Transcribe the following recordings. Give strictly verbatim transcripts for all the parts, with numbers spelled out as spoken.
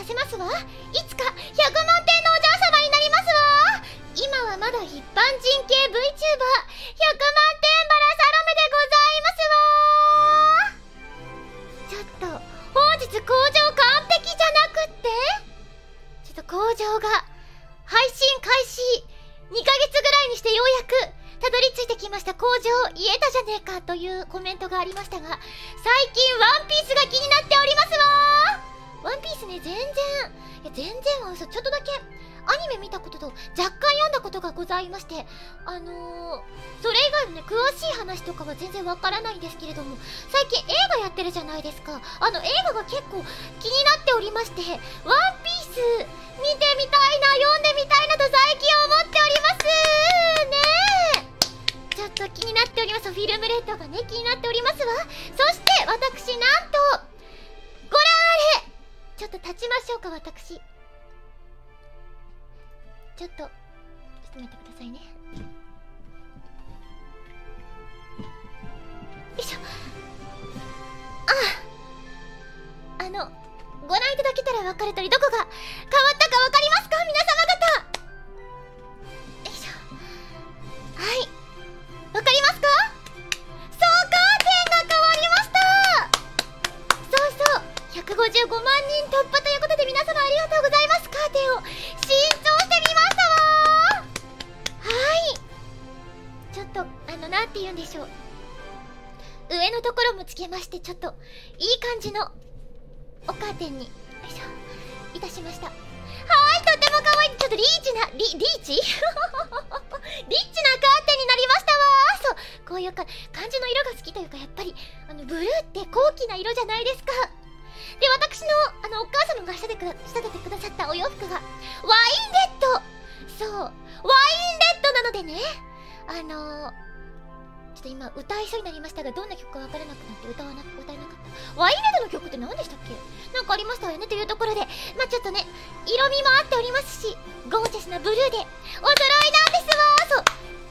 せますわ。いつかひゃくまんてんのお嬢様になりますわ。今はまだ一般人系 VTuber ひゃくまんてんバラサロメでございますわ。ちょっと本日工場完璧じゃなくって、ちょっと工場が配信開始にかげつぐらいにしてようやくたどり着いてきました。工場言えたじゃねえかというコメントがありましたが、最近ワンピースが気になっておりますわ。ワンピースね、全然いや全然は嘘、ちょっとだけアニメ見たことと若干読んだことがございまして、あのー、それ以外のね詳しい話とかは全然わからないんですけれども、最近映画やってるじゃないですか。あの映画が結構気になっておりまして、ワンピース見てみたいな、読んでみたいなと最近思っておりますね。ちょっと気になっております。フィルムレッドがね気になっておりますわ。そして私なんとご覧あれ、ちょっと立ちましょうか。私ちょっとちょっと待ってくださいね。よいしょ。ああ、あのご覧いただけたら分かる通り、どこが変わったか分かりますか、皆様方。よいしょ。はい、わかりますか？そう、カーテンが変わりました。そうそう、ひゃくごじゅうごまんにん突破ということで、皆様ありがとうございます。カーテンを新調してみましたわ。はい、ちょっとあのなんて言うんでしょう、上のところもつけまして、ちょっといい感じのおカーテンによいしょいたしました。はい、とても可愛い、ちょっとリーチなリリーチリッチなカーテンになりましたわ。そう、こういうか感じの色が好きというか、やっぱりあのブルーって高貴な色じゃないですか。で、私のあのお母様が仕立てく仕立ててくださったお洋服がワインレッド。そう、ワインレッドなのでね、あのー、ちょっと今歌いそうになりましたが、どんな曲かわからなくなって歌わな歌えなかった。ワインレッドの曲って何でしたっけ？なんかありましたよねというところで、まあちょっとね色味も合っておりますし、ゴージャスなブルーでお揃いなんですわ。そう、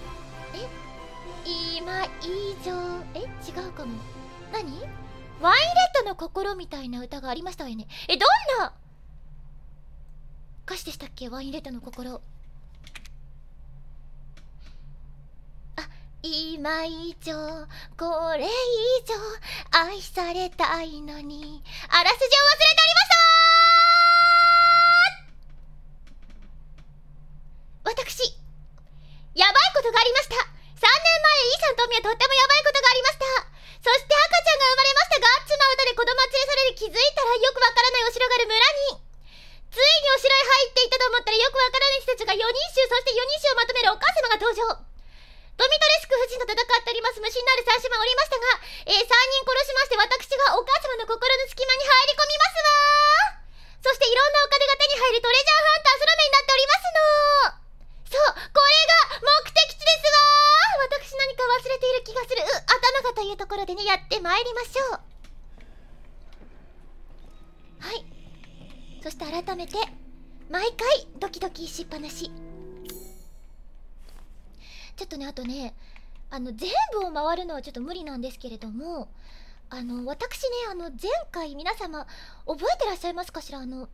え今以上え違うかも。何？ワインレッドの心みたいな歌がありましたよね。え、どんな歌詞でしたっけ？ワインレッドの心。今以上これ以上愛されたいのに、あらすじを忘れておりました。私やばいことがありました。さんねんまえイーさんとみはとってもやばいことがありました。そして赤ちゃんが生まれましたが、妻歌で子供は連れ去られ、気づいたらよくわからないお城がある村に、ついにお城へ入っていったと思ったらよくわからない人たちがよにん衆、そしてよにん衆をまとめるお母様が登場。ドミトレスク夫人と戦っております。無心なる三姉妹おりましたが、えー、さんにん殺しまして、私がお母様の心の隙間に入り込みますわ。そしていろんなお金が手に入るトレジャーハンターソロメになっておりますの。そう、これが目的地ですわ。私何か忘れている気がする。う頭がというところでね、やってまいりましょう。はい、そして改めて毎回ドキドキしっぱなし。ちょっとね、あとね、あの全部を回るのはちょっと無理なんですけれども、あの私ね、あの前回皆様覚えてらっしゃいますかしら、あの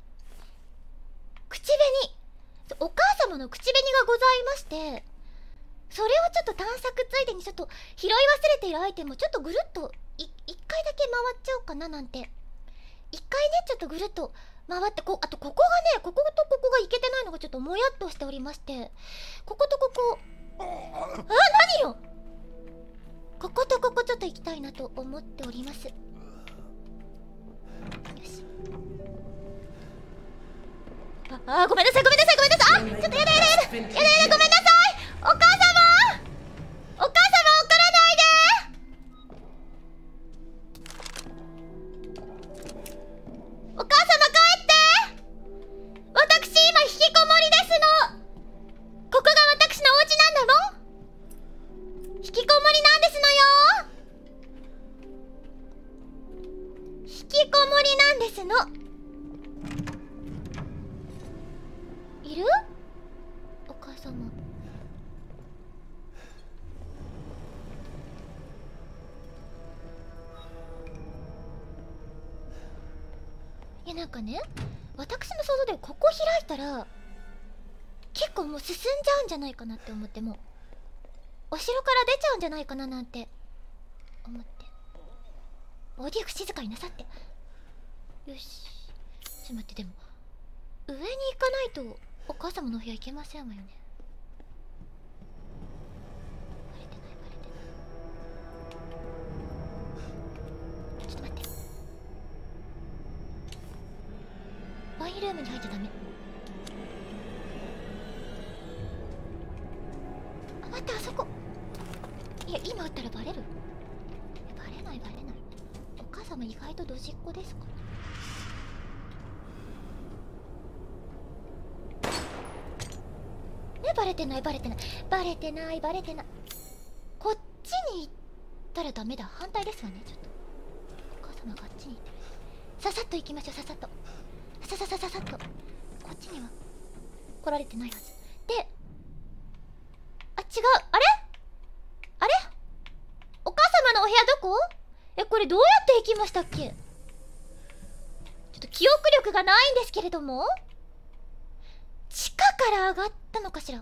口紅、お母様の口紅がございまして、それをちょっと探索ついでにちょっと拾い忘れているアイテムをちょっとぐるっとい一回だけ回っちゃおうかななんて。一回ねちょっとぐるっと回って、こあとここがね、こことここがいけてないのがちょっともやっとしておりまして、こことここ、あ、何よ、こことここちょっと行きたいなと思っております。よし、ああ、ごめんなさいごめんなさいごめんなさい、あ、ちょっとやだやだやだやだやだ、ごめんなさい、お母様お母様怒らないで。お母様帰って、私今引きこもりですの。ここが私のお家なんだもん。引きこもりなんですのよ。引きこもりなんですの。いる？お母様。いや、なんかね、 私の想像でここ開いたら結構もう進んじゃうんじゃないかなって思って、もうお城から出ちゃうんじゃないかななんて思って。オーディエク静かになさって。よし、ちょっと待って、でも上に行かないとお母様のお部屋行けませんわよね。バレてないバレてない。ちょっと待って、ワインルームに入っちゃダメ。あ、待って、あそこ。いや、今撃ったらバレる。バレないバレない。お母様意外とドジっ子ですから。ね、バレてないバレてないバレてないバレてない。こっちに行ったらダメだ。反対ですわね。ちょっとお母様があっちに行ってる。ささっと行きましょう。ささっとさささささっと。こっちには来られてないはずで、あ、違う。あれあれ、お母様のお部屋どこ？え、これどうやって行きましたっけ？ちょっと記憶力がないんですけれども、地下から上がったのかしら。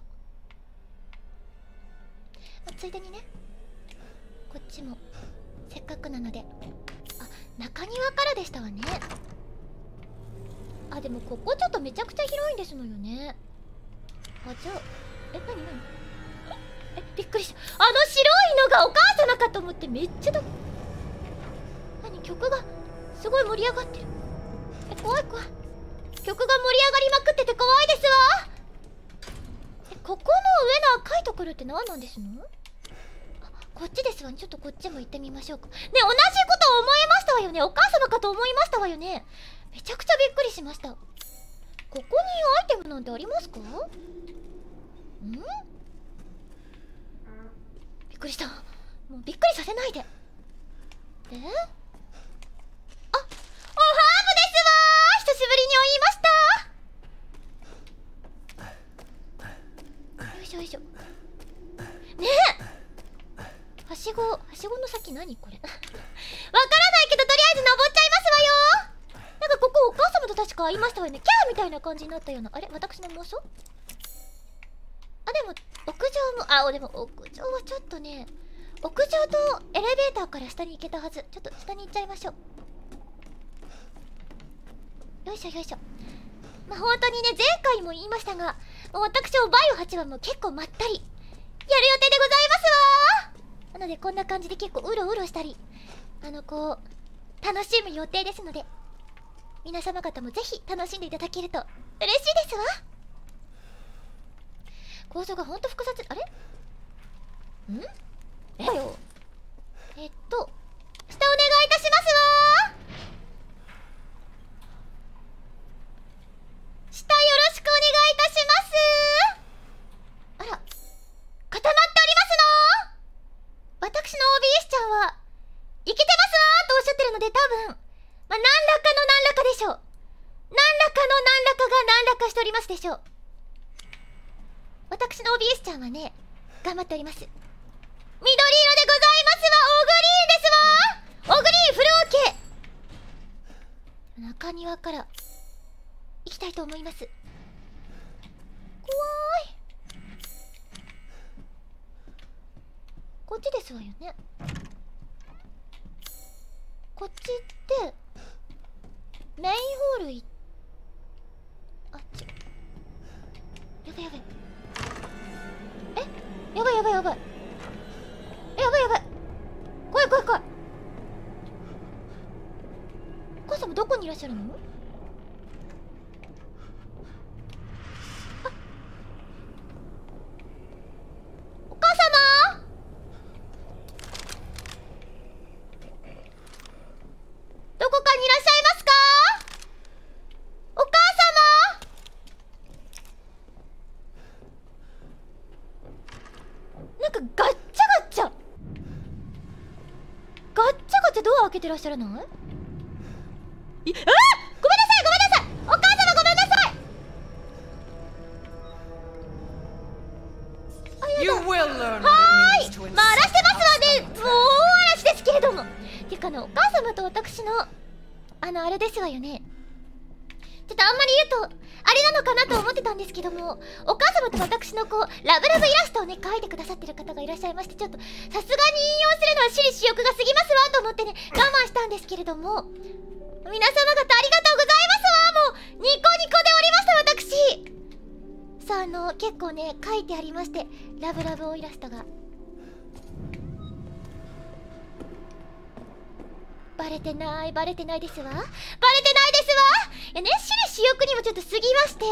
あ、ついでにね、こっちもせっかくなので。あ、中庭からでしたわね。あ、でもここちょっとめちゃくちゃ広いんですのよね。あ、じゃあ、え、なになに、え、びっくりした。あの白いのがお母様かと思って。めっちゃだ。何、曲がすごい盛り上がってる。え、怖い怖い。曲が盛り上がりまくってて怖いですわ。え、ここの上の赤いところって何なんですの？あ、こっちですわね。ちょっとこっちも行ってみましょうか。ね、同じこと思いましたわよね。お母様かと思いましたわよね。めちゃくちゃびっくりしました。ここにアイテムなんてありますか？ん？びっくりした。もうびっくりさせないで。え？あ、おハーブですわー。久しぶりにお言いました。よいしょよいしょ。ねえ、はしご、はしごの先何これわからないけど、とりあえず登っちゃいますわよ。なんかここお母様と確か会いましたわよね。キャーみたいな感じになったような。あれ、私の妄想？あ、でも屋上も、あ、でも屋上はちょっとね、屋上とエレベーターから下に行けたはず。ちょっと下に行っちゃいましょう。よいしょよいしょ。まあ本当にね、前回も言いましたが、もう私もバイオはちはもう結構まったりやる予定でございますわー。なのでこんな感じで結構うろうろしたり、あのこう楽しむ予定ですので、皆様方もぜひ楽しんでいただけると嬉しいですわ。構造がほんと複雑。あれんえよ、えっと下お願いいたしますわ。下よろしくお願いいたします。あら、固まっておりますの。私の オービーエス ちゃんはいけてますわーとおっしゃってるので、多分まあ何らかの何らかでしょう。何らかの何らかが何らかしておりますでしょう。私の オービーエス ちゃんはね、頑張っております。緑色でございますわ。オグリーンですわ。オグリーンフルオーケー。中庭から行きたいと思います。怖い。こっちですわよね。こっちってメインホールい、あっち、やばいやばい。え、やばいやばいやばい。え、やばいやばい。怖い怖い怖い。お母様どこにいらっしゃるの？あ、お母様どこかにいらっしゃいますか？お母様。なんかガッチャガッチャガッチャガチャドア開けてらっしゃらない？い、あー、ごめんなさいごめんなさい。お母様ごめんなさい。あ、やだ。はーい、まあ荒らしてますわね。もう大嵐ですけれども。てかね、お母様と私のあのあれですわよね。 ちょっとあんまり言うとあれなのかなと思ってたんですけども、お母様と私のこうラブラブイラストをね描いてくださってる方がいらっしゃいまして、ちょっとさすがに引用するのは私利私欲が過ぎますわと思ってね我慢したんですけれども、皆様方ありがとうございますわ。もうニコニコでおりました私。さあ、あの結構ね書いてありまして、ラブラブおイラストがバレてないバレてないですわ、バレてないですわ。いやね、私利私欲にもちょっと過ぎまして、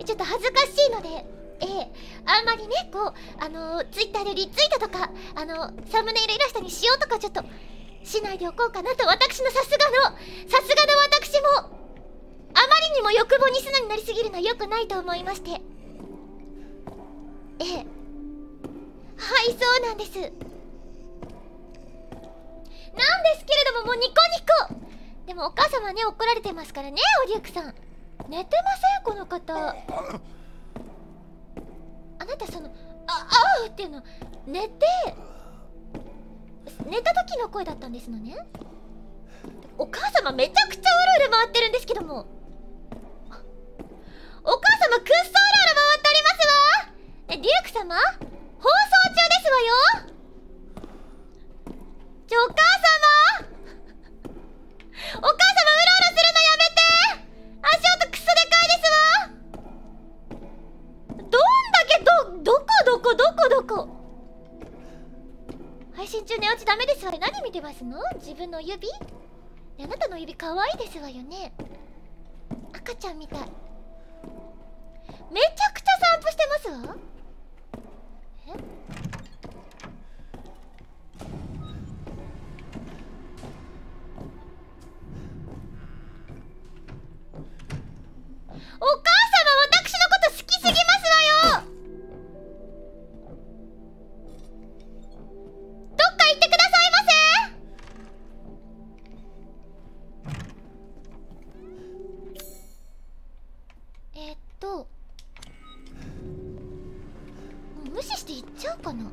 ちょっと恥ずかしいので、ええ、あんまりねこうあのツイッターでリツイートとかあのサムネイルイラストにしようとかちょっとしないでおこうかなと、私のさすがのさすがの私もあまりにも欲望に素直になりすぎるのは良くないと思いまして、ええ、はい、そうなんです。なんですけれども、もうニコニコでもお母様ね怒られてますからね。オリュークさん寝てませんこの方。あなたそのああうっていうの寝て寝た時の声だったんですのね。お母様めちゃくちゃうるうる回ってるんですけども、お母様くっそうるうる回っておりますわ。え、デューク様放送中ですわよ。ちょ、お母様お母様うろうろするのやめて。足音クソでかいですわ。どんだけどどこどこどこどこ配信中寝落ちダメですわよ。何見てますの？自分の指？あなたの指可愛いですわよね。赤ちゃんみたい。めちゃくちゃ散歩してますわ。え？お母様私のこと好きすぎますわよ。どっか行ってくださいませ。えー、っともう無視して行っちゃうかな。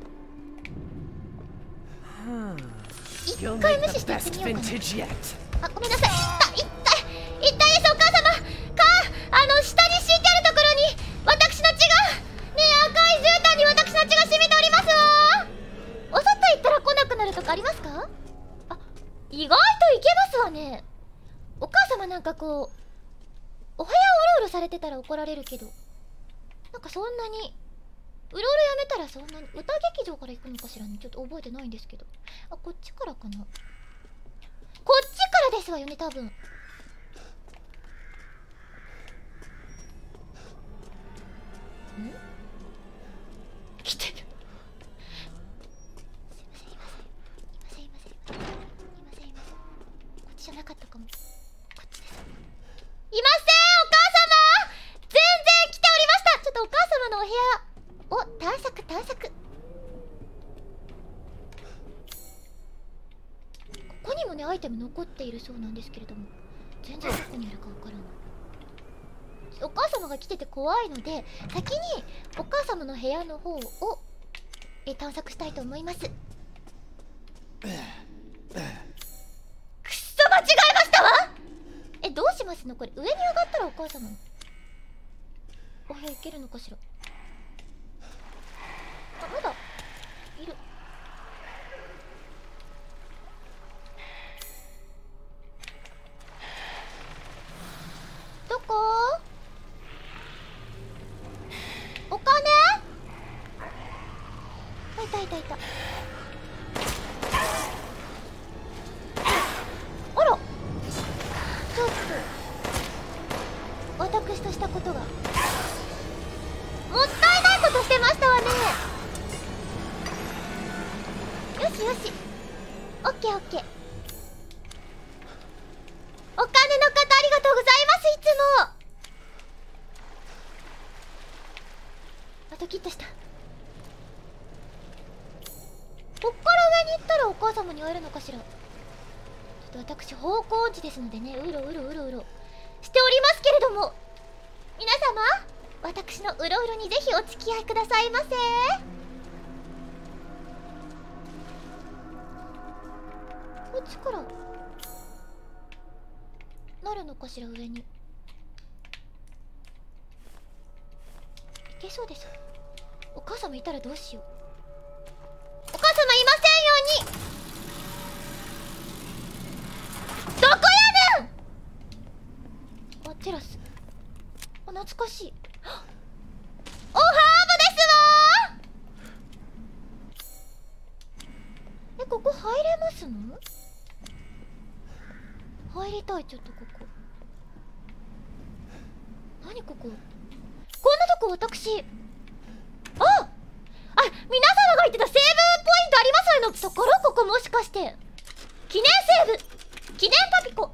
一回無視して行ってみようかな。あ、ごめんなさい。痛い痛い痛いです。お母様かあの下に敷いてあるところに私の血がねえ、赤い絨毯に私の血が染みておりますわ。お外行ったら来なくなるとかありますか？あ、意外といけますわね。お母様なんかこうお部屋うろうろされてたら怒られるけど、なんかそんなにうろうろやめたらそんなに歌劇場から行くのかしらね。ちょっと覚えてないんですけど。あ、こっちからかな。こっちからですわよね多分。ん？来てる。すいませんいませんいませんいませんいませんいませんいません。こっちじゃなかったかも。こっちです。いませんお母様、全然来ておりました。ちょっとお母様のお部屋お探索探索。ここにもねアイテム残っているそうなんですけれども、全然どこにあるかわからない。お母様が来てて怖いので先にお母様の部屋の方をえ探索したいと思います。くっそ間違えましたわ。え、どうしますのこれ。上に上がったらお母様のお部屋行けるのかしら。あ、まだいる。どこ？お金？あ、いたいたいた。あら、ちょっと私としたことがもったいないことしてましたわね。よしよし、オッケーオッケー。お金の方ありがとうございます。いつもあ、ドキッとした。こっから上に行ったらお母様に会えるのかしら。ちょっと私方向音痴ですのでね、うろうろうろうろしておりますけれども、皆様私のうろうろにぜひお付き合いくださいませ。こっちからなるのかしら。上にけそうです。お母様いたらどうしよう。お母様いませんように。どこやねん。あ、テラス。あ、懐かしい。おハーブですわー。え、ここ入れますの？入りたい。ちょっとここ何ここ、こんなとこ私、ああ、皆様が言ってたセーブポイントありますわよのところ、ここもしかして記念セーブ、記念パピコ。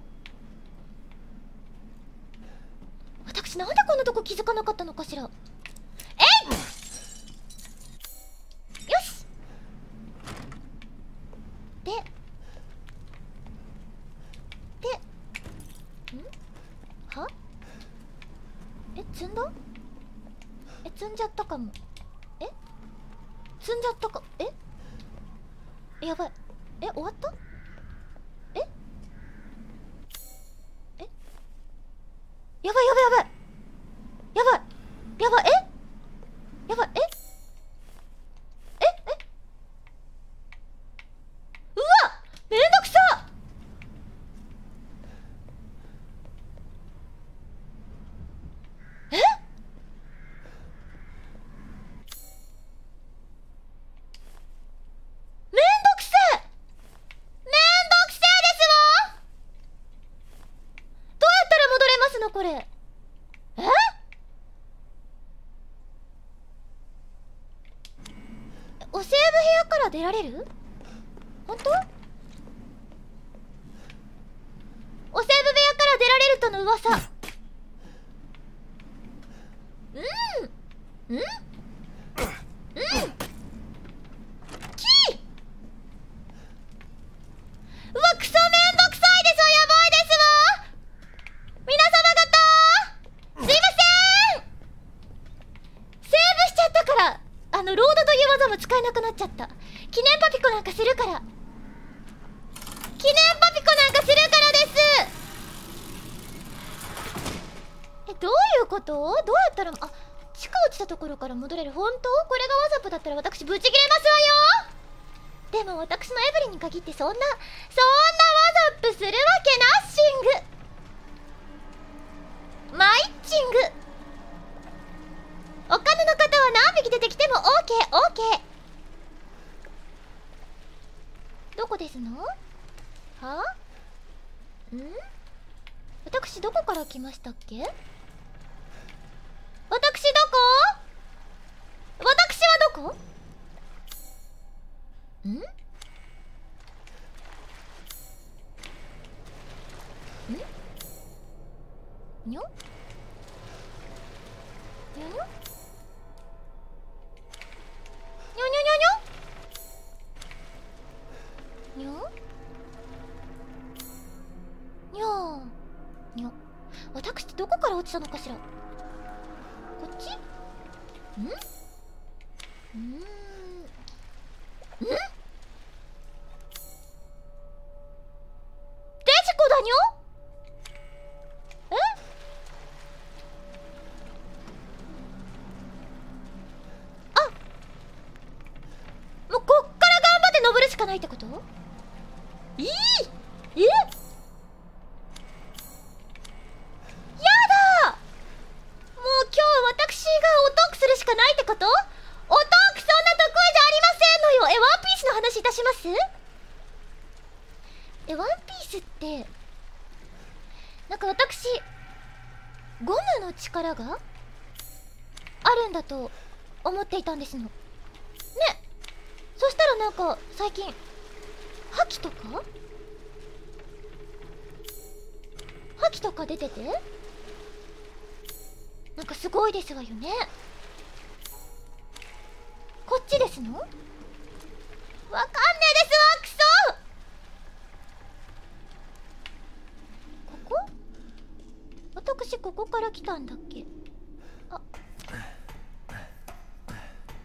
私なんでこんなとこ気づかなかったのかしら。えい、よし。ででんはえ、積んだ？え、積んじゃったかも。え、積んじゃったか。え、やばい。え、終わった？ええ、やばいやばいやばいやばいやばい。えやばい。えええうわ、めんどくさ。え、めんどくせえ、めんどくせえですわ。どうやったら戻れますのこれ。え、おセーブ部屋から出られる？本当？おセーブ部屋から出られるとの噂。うんうんうん、キー。うわ、クソめんどくさいですわ。やばいですわ皆様方、すいません。セーブしちゃったから、あのロードという技も使えなくなっちゃった。記念パピコなんかするから、記念パピコなんかするからです。え、どういうこと？どうやったら、あ、地下落ちたところから戻れる。本当？これがワザップだったら私ブチ切れますわよ。でも私のエブリンに限ってそんなそんなワザップするわけナッシング。マイッチング。お金の方は何匹出てきても オーケーオーケー。どこですの？はあ？ん？私どこから来ましたっけ？私どこ？私はどこ？ん？ん？にょ？にょにょ？にょにょにょにょにょ？にょ？にょーにょ。私ってどこから落ちたのかしら。こっち？ん？ん？ん？デジコだにょ？え？あ、もうこっから頑張って登るしかないってこと？いい？え？やだ！もう今日私がおトークするしかないってこと？おトークそんな得意じゃありませんのよ。え、ワンピースの話いたします？え、ワンピースってなんか私ゴムの力があるんだと思っていたんですのね。そしたらなんか最近覇気とか覇気とか出ててなんかすごいですわよね。こっちですの？わかんねえですわ、クソ。ここ？私ここから来たんだっけ？あ、なんか登れ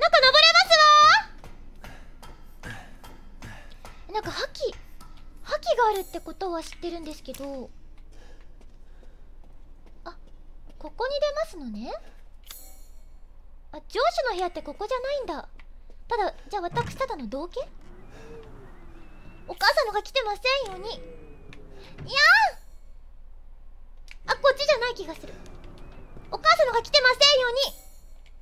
ますわ。なんか覇気覇気があるってことは知ってるんですけど、あ、ここに出ますのね。 あ、上司の部屋ってここじゃないんだ。ただ、じゃあ私ただの同系？お母様が来てませんように。いやー、あ、こっちじゃない気がする。お母様が来てませんように。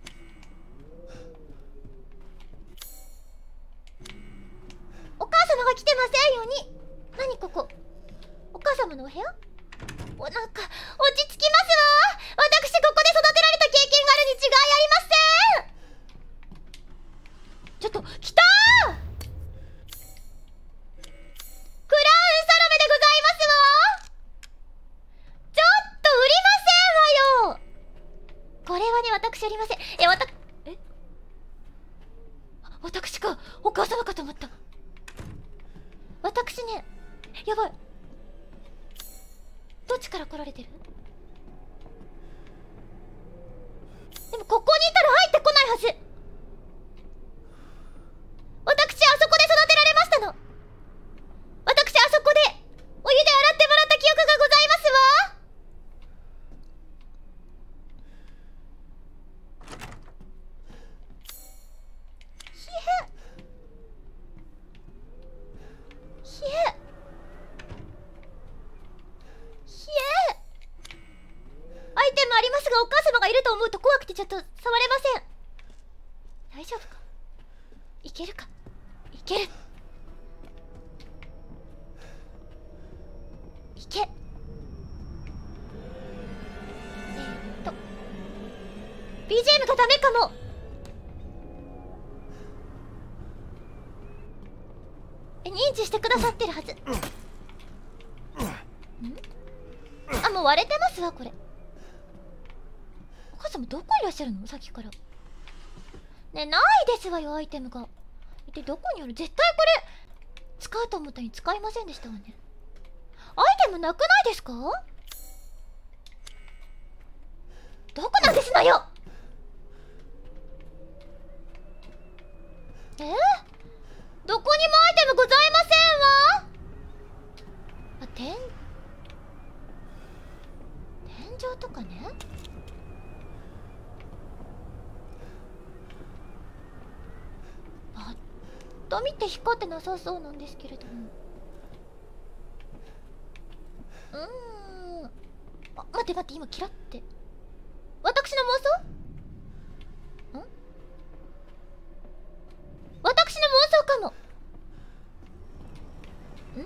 お母様が来てませんように。何ここ、お母様のお部屋？お、なんか落ち着きますわ。私ここで育てられた経験があるに違いありません。ちょっと来たー。クラウンサロメでございますわ。ちょっと売りませんわよ。これはね、私売りません。え、わたえ私か、お母様かと思った。私ね、やばい。どっちから来られてる？でもここにいたら入ってこないはず。私あそこで育てられましたの。私あそこでお湯で洗ってもらった記憶がございますわ。ひえひえひえ、アイテムありますが、お母様がいると思うと怖くてちょっと触れません。大丈夫か？いけるか？いける。いけ。えー、っと ビージーエム がダメかも。え、認知してくださってるはず。ん？あ、もう割れてますわこれ。お母様どこいらっしゃるの？さっきから。ね、ないですわよ、アイテムが。一体どこにある？絶対これ使うと思ったのに使いませんでしたわね。アイテムなくないですか？どこなんですのよ。えー、どこにもアイテムございませんわ。あ、天天井とかね。パッと見て光ってなさそうなんですけれども。うーん、あ、待って待って、今キラって、私の妄想？ん？私の妄想かも。ん？ん？ん？ん？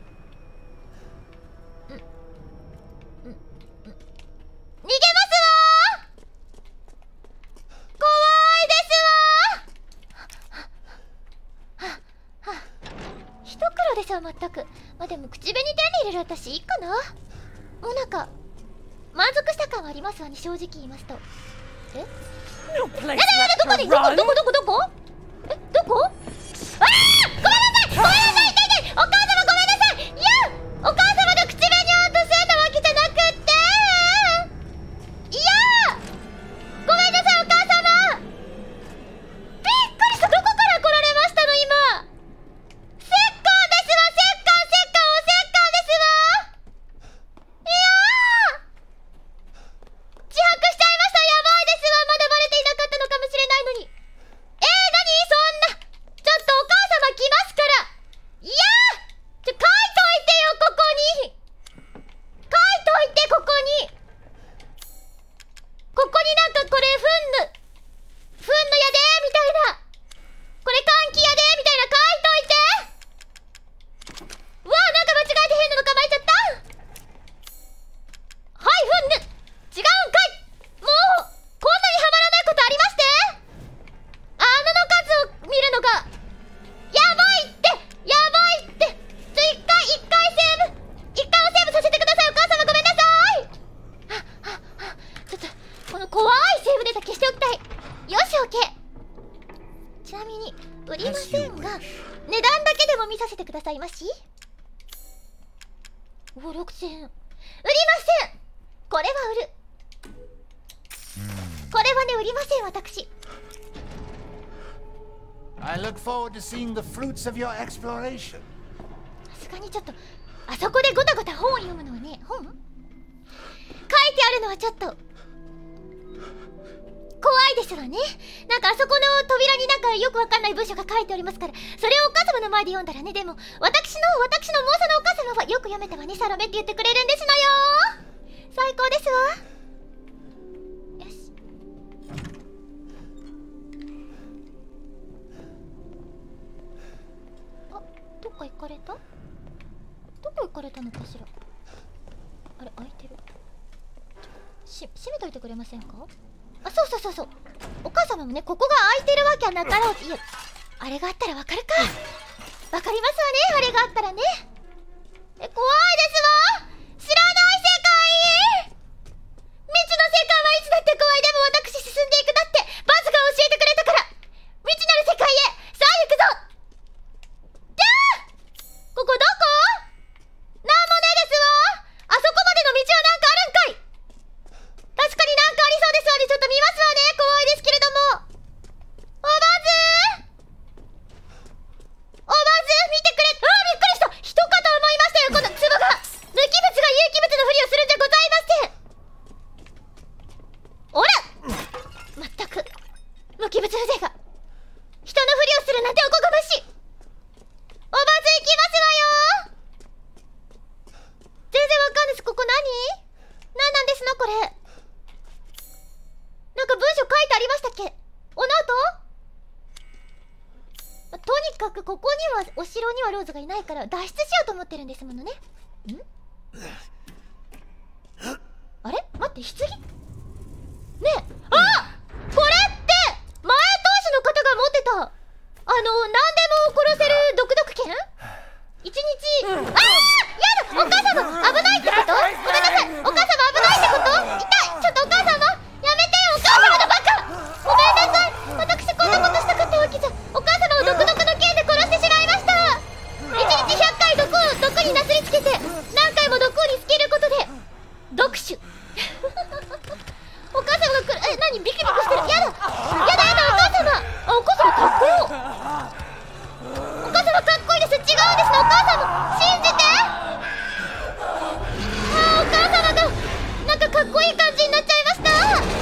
逃げますわー。怖いですわー。はっはっ、一苦労ですわ、まったく。まあでも口紅手に入れる私いいかな。もうなんか満足した感はありますわね、正直言いますと。え？やだやだ、どこに、どこどこどこどこ？え、どこ？ああ、ごめんなさい、ごめんなさい、痛い痛い、お母様ごめんなさい。いや、お母様が口紅を落とすんだわけじゃなくって、いや、ごめんなさいお母様。びっくりした。どこから来られましたの今。石膏ですわ、石膏石膏お石膏ですわ。いやー、自白しちゃいました。やばいですわ。まだバレていなかったのかもしれないのに。えー、何そんな。ちょっとお母様来ますから。いやー、ちょ、書いといてよ、ここに。書いといて、ここに。ここになんかこれ、ふんぬ。ふんぬやでーみたいな。これ換気やでーみたいな書いといて。うわー、なんか間違えて変なの構えちゃった。はい、ふんぬ。違うんかい。もう、こんなにハマらないことありまして。あのの数を見るのがやばいって、やばいって。ちょ、一回一回セーブ、一回をセーブさせてください。お母様ごめんなさい。はっはっはっ、ちょっとこの怖いセーブデータ消しておきたい。よし、オッケー。ちなみに売りませんが、値段だけでも見させてくださいまし。お、ろくせんえん。売りません。これは売る。これはね、売りません私。 I look forward to seeing the fruits of your exploration. さすがにちょっとあそこでごたごた本を読むのはね、本書いてあるのはちょっと怖いいですわね。なんかあそこの扉になんかよくわかんない文章が書いておりますから、それをお母様の前で読んだらね。でも私の私の妄想のお母様はよく読めたわね、サロメって言ってくれるんですのよ。最高ですわ。よし。あ、どっか行かれた？どこ行かれたのかしら。あれ、開いてる。し閉めといてくれませんか？あ、そうそうそうそう。お母様もね、ここが開いてるわけはなかろう。いや、あれがあったらわかるか。わかりますわね、あれがあったらね。え、怖いですわ。知らない世界。未知の世界はいつだって怖い。でも私進んでいく。だってバズが教えてくれたから。未知なる世界へさあ行くぞ。じゃあここどこ？なんもねえですわ。あそこまでの道はなんかあるんかい。確かになんかありそうですわね。ちょっと見ますわね。怖いですけれども。おばずーおばずー見てくれ。あー、びっくりした。人かと思いましたよ、この壺が。無機物が有機物のふりをするんじゃございません。おらまったく無機物風情が。人のふりをするなんておこがましい。おばず行きますわよ。全然わかんないです。ここ何？何なんですのこれ。なんか文章書いてありましたっけ？おのあと？とにかくここにはお城にはローズがいないから脱出しようと思ってるんですものね。ん？あれ？待って、棺？ねえ、あ！これって前当主の方が持ってたあの何でも殺せる毒毒剣？一日、ああ、やだ、お母様危ないってこと？ごめんなさい、お母様危ないってこと？痛い、ちょっとお母様やめてよ、お母様のバカ。ごめんなさい、私こんなことしたかったわけじゃ。お母様を毒毒の剣で殺してしまいました。一日ひゃっかい毒を毒になすりつけて何回も毒につけることで毒種お母様が来る。え、何ビクビクしてる。やだやだやだ、お母様。あ、お母様かっこよ。お母様かっこいいです。違うんですね、お母様信じて。あー、お母様がなんかかっこいい感じになっちゃいました。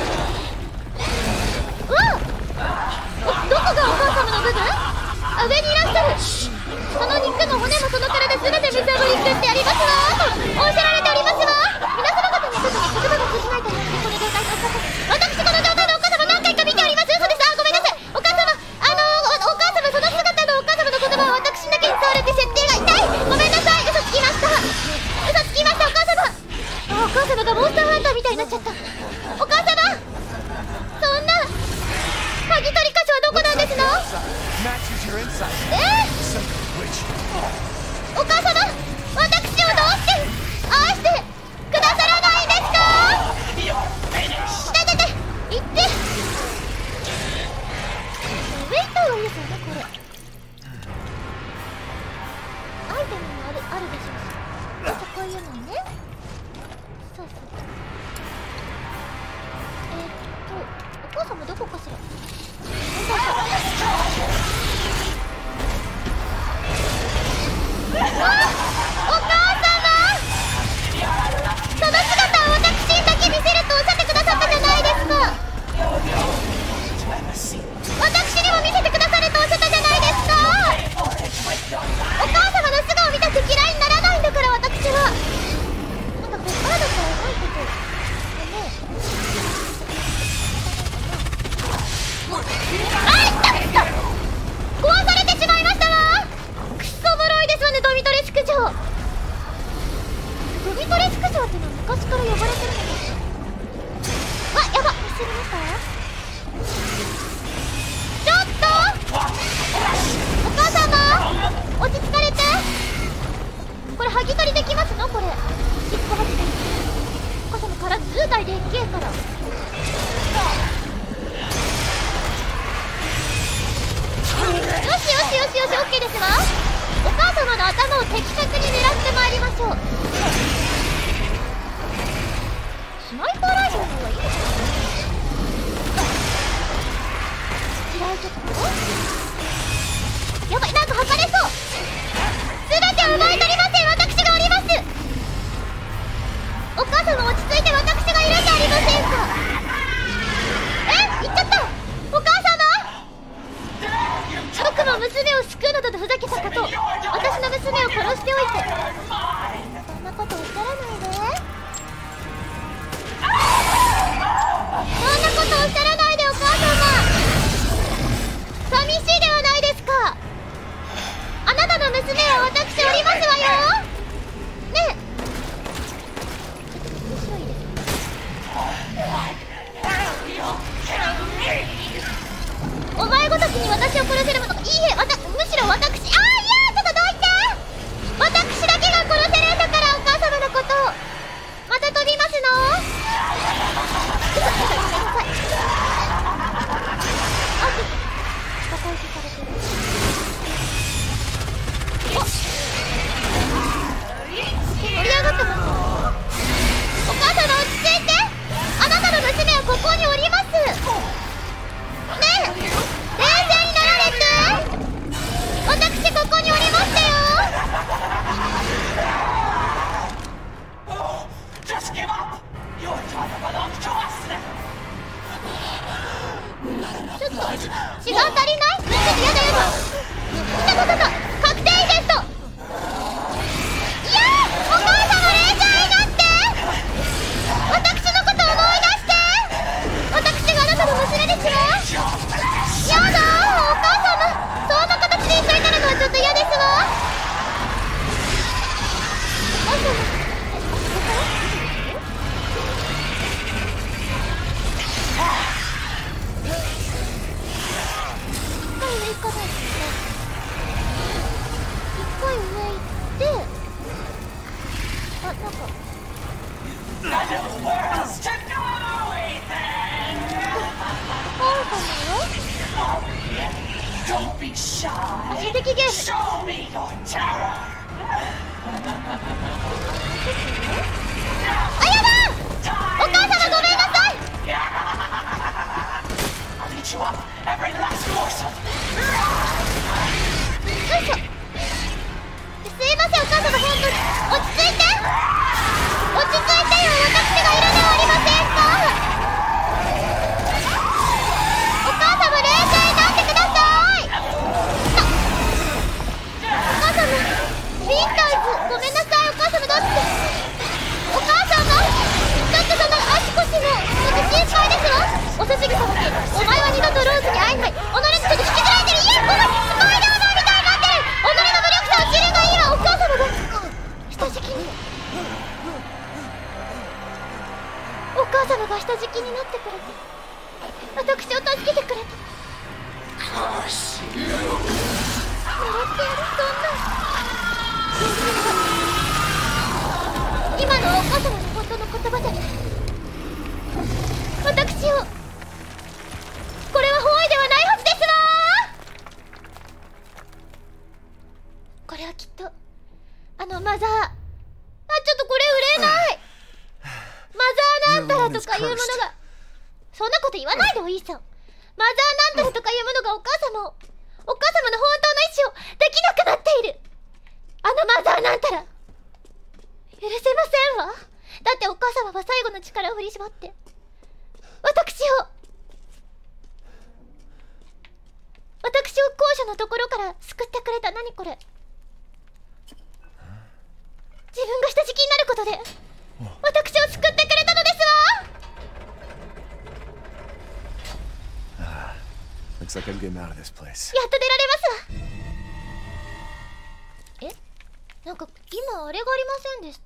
うわっ、どこがお母様の部分？あ、上にいらっしゃる。その肉の骨もその体すべてむさぼり食ってありますわとおっしゃられておりますわ。皆様方には特に言葉が通じないと思ってこの状態発覚。私この状態でお母様何回か見ております。嘘です。あ、ごめんなさい。お母様、あのー、お、お母様、その姿のお母様の言葉は私だけに伝わるって設定が痛い。ごめんなさい、嘘つきました。嘘つきました、お母様。あ、お母様がモンスターハンターみたいになっちゃった。お母様、そんな鍵取り箇所はどこなんですの？えーお母様、私をどうして愛してくださらないんですか？いててて、行って。上行った方がいいですよね、これ。アイテムもある、あるでしょうし。あとこういうのね。そうそう。えー、っと、お母様どこかしら。あ、お母様、その姿を私にだけ見せるとおっしゃってくださったじゃないですか。私にも見せてくださるとおっしゃったじゃないですか。お母様の素顔を見たって嫌いにならないんだから、私は。なんかこっからだったら入っててあ、いったいった、壊されてしまいましたわ。クソ脆いですわね、ドミトレスク城。ドミトレスク城ってのは昔から呼ばれてるのです。わ、やば、ミスりましたわ。ちょっとお母様、落ち着かれて。これ剥ぎ取りできますの？これ尻尾剥ぎ取り。お母様からず体でっけえから。よしよしよしよし、オッケーですわ。お母様の頭を的確に狙ってまいりましょう。スナイパーライフルの方がいいですかね。嫌いちょっとやばい、なんか測れそう。全てを奪い取りません、私がおります。お母様落ち着いて、私がいるんじゃありませんか。え、行っちゃった。 しておいて。そんなことおっしゃらないで。そんなことおっしゃらないで、お母様。寂しいではないですか。あなたの娘は私おりますわよ。ねえ、ちょっと面白いです。お前ごときに私を殺せるもの、いいえ、わたむしろ私、あーいやー、ちょっとどいて。私だけが殺せるんだから、お母様のこと。また飛びますの。ちょっとごめんなさい。あ、ちょっとバカ打ちされてる。おっ、盛り上がってます。お母様落ち着いて。あなたの娘はここにおります。ねえ、冷静になられて。私ここにおりましたよ。ちょっと時間足りない？ちょっとやだやだ。来た来た来た、確定イベント。いやー、お母様冷静になって。私のこと思い出して。私があなたの娘ですわ。やだー、お母様、そんな形で一緒になるのはちょっと嫌ですわ。お母様、一回上行かないとね。一回上行って、あ、なんかお母様よ。足的ゲーム。あ、やだ！お母様ごめんなさい。よいしょ。すいません、お母様、ほんとに落ち着いて。落ち着いてよ、私がいるではありませんか。お母様、冷静になってください。お母様、ビンターズ、ごめんなさい。お母様、だってお母様、ちょっとその足腰のちょっと心配ですわ。おすしぐさまに、お前は二度とローズに会えない。己にちょっと引きずられてる。いや、このスパイダーマンみたいになってる。己の無力さを知るがいいわ。お母様が下敷きに、お母様が下敷きになってくれて、私を助けてくれた。狙ってやる。そんな今のお母様の本当の言葉で私を、これは本意ではないはずですわ。これはきっとあのマザー、あ、ちょっとこれ売れない。マザーなんたらとかいうものが、そんなこと言わないでおいいさん。マザーなんたらとかいうものがお母様を、お母様の本当の意志をできなくなっている。あのマザーなんたら許せませんわ。だってお母様は最後の力を振り絞って私を私を高所のところから救ってくれた。何これ、自分が下敷きになることで私を救ってくれたのですわ。 Looks like I'm getting out of this place. やっと出られますわ。え、なんか今あれがありませんでした？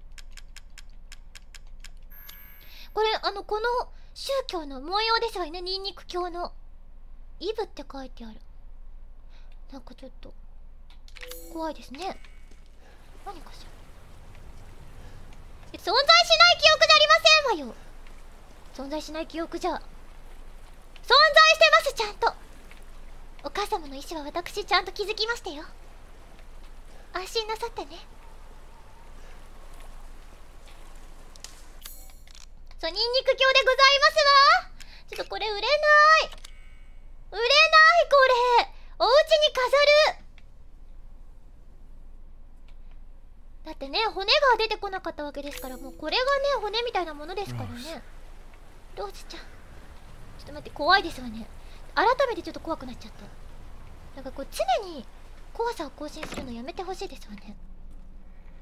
これあのこの宗教の模様ですわね。ニンニク教のイブって書いてある。なんかちょっと怖いですね。何かしら。存在しない記憶じゃありませんわよ。存在しない記憶じゃ存在してます。ちゃんとお母様の意志は私ちゃんと気づきましたよ。安心なさってね。そう、ニンニク教でございますわ。ちょっとこれ売れない売れない。これお家に飾る。だってね、骨が出てこなかったわけですから、もうこれがね骨みたいなものですからね。ローズちゃん、ちょっと待って、怖いですわね。改めてちょっと怖くなっちゃった。なんかこう常に怖さを更新するのやめてほしいですわね。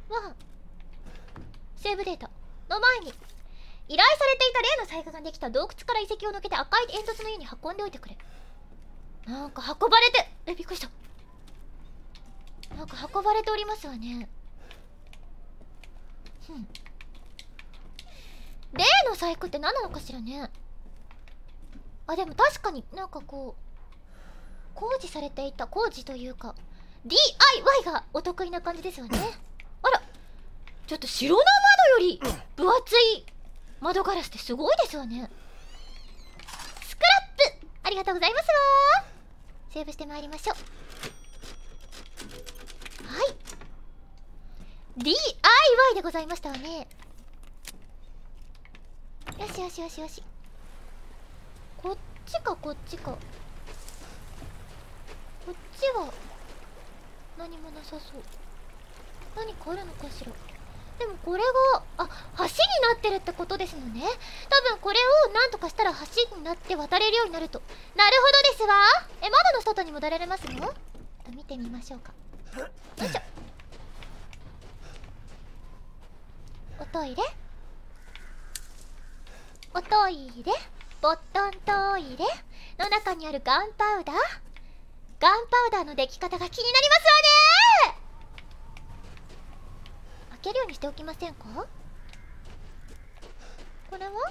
はセーブデータの前に依頼されていた例の細工ができた洞窟から遺跡を抜けて赤い煙突の家に運んでおいてくれ。なんか運ばれて、え、びっくりした。なんか運ばれておりますわね。ふん。例の細工って何なのかしらね。あ、でも確かになんかこう工事されていた、工事というか ディーアイワイ がお得意な感じですよね。あら、ちょっと城の窓より分厚い窓ガラスってすごいですよね。スクラップありがとうございますわ。セーブしてまいりましょう。はい、 ディーアイワイ でございましたわね。よしよしよしよし。こっちかこっちか。こっちは何もなさそう。何かあるのかしら。でもこれが、あ、橋になってるってことですのね。多分これをなんとかしたら橋になって渡れるようになると。なるほどですわ。え、窓の外にも出られますの？見てみましょうか。よいしょ。おトイレ、おトイレ、ボットントイレの中にあるガンパウダー。ガンパウダーの出来方が気になりますわね。開けるようにしておきませんか？これは怖いですわ。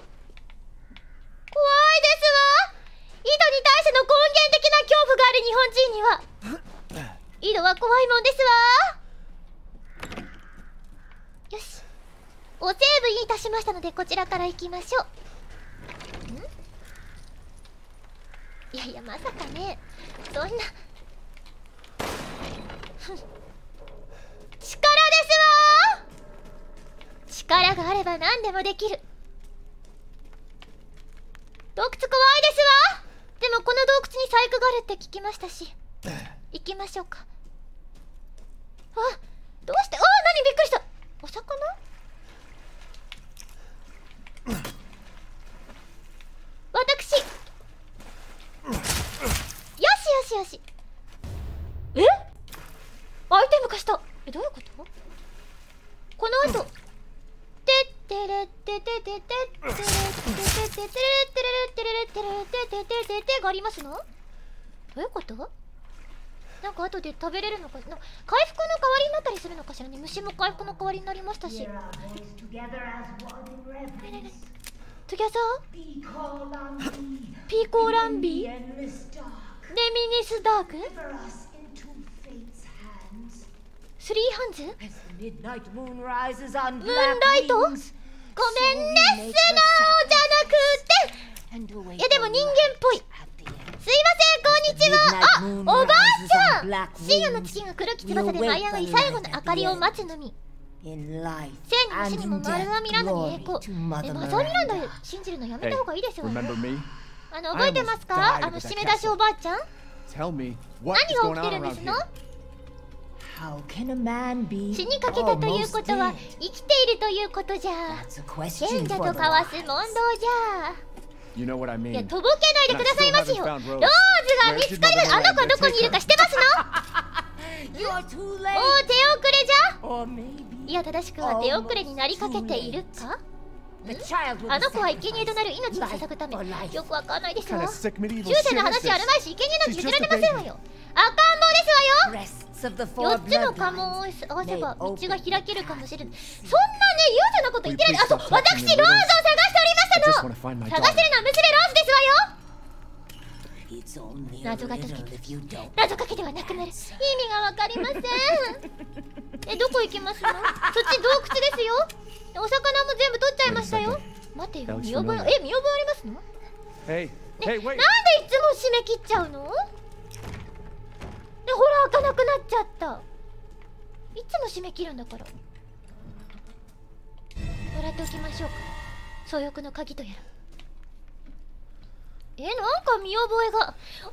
井戸に対しての根源的な恐怖がある日本人には井戸は怖いもんですわ。よし、おセーブいたしましたのでこちらから行きましょう。ん？いやいや、まさかね、そんなふん、力ですわ。力があれば何でもできる。洞窟怖いですわ。でもこの洞窟に細工があるって聞きましたし、行きましょうか。あ、どうして、あ、何、びっくりした。お魚？私、よしよしよし。え？アイテム化した。え、どういうこと？この後、てってれっててててってれってててててれってれってれってれってててててがありますの？どういうこと？なんか後で食べれるのかな。回復の代わりになったりするのかしらね。虫も回復の代わりになりましたし。ねねね、トゥギャザー？ピーコーランビー？ネミニスダーク？スリーハンズ？ムーンライト？ごめんね、素直じゃなくて。いやでも人間っぽい。すいません、こんにちは。あ、おばあちゃん。深夜の月が黒き翼で舞い上がり、最後の明かりを待つのみ。生にも死にも丸はミランダに栄光。え、マザーミランダ信じるのやめた方がいいですよね。あの、覚えてますか？あの、締め出しおばあちゃん。何が起きてるんですの？死にかけたということは生きているということじゃ。賢者と交わす問答じゃ。いや、とぼけないでくださいますよ。ローズが見つかりました。あの子はどこにいるか知ってますの？もう手遅れじゃ。いや、正しくは手遅れになりかけているか？あの子は生贄となる命を捧ぐため、よくわかんないですわ。中世の話あるまいし、生贄なんて譲られませんわよ。赤ん坊ですわよ。よっつの家紋を合わせば道が開けるかもしれない。そんなね、悠長なこと言ってないで。あ、そう、私ローズを探しておりましたの。探してるのは娘ローズですわよ。謎が解けて、謎かけではなくなる。意味がわかりません。え、どこ行きますの？そっち洞窟ですよ。お魚も全部取っちゃいましたよ。待てよ、見覚え、え、見覚えありますの？ね、なんでいつも締め切っちゃうの？で、ほら、開かなくなっちゃった。いつも締め切るんだから。笑っておきましょうか。総欲の鍵とやら。え、なんか見覚えが。思い出しましたわ。そう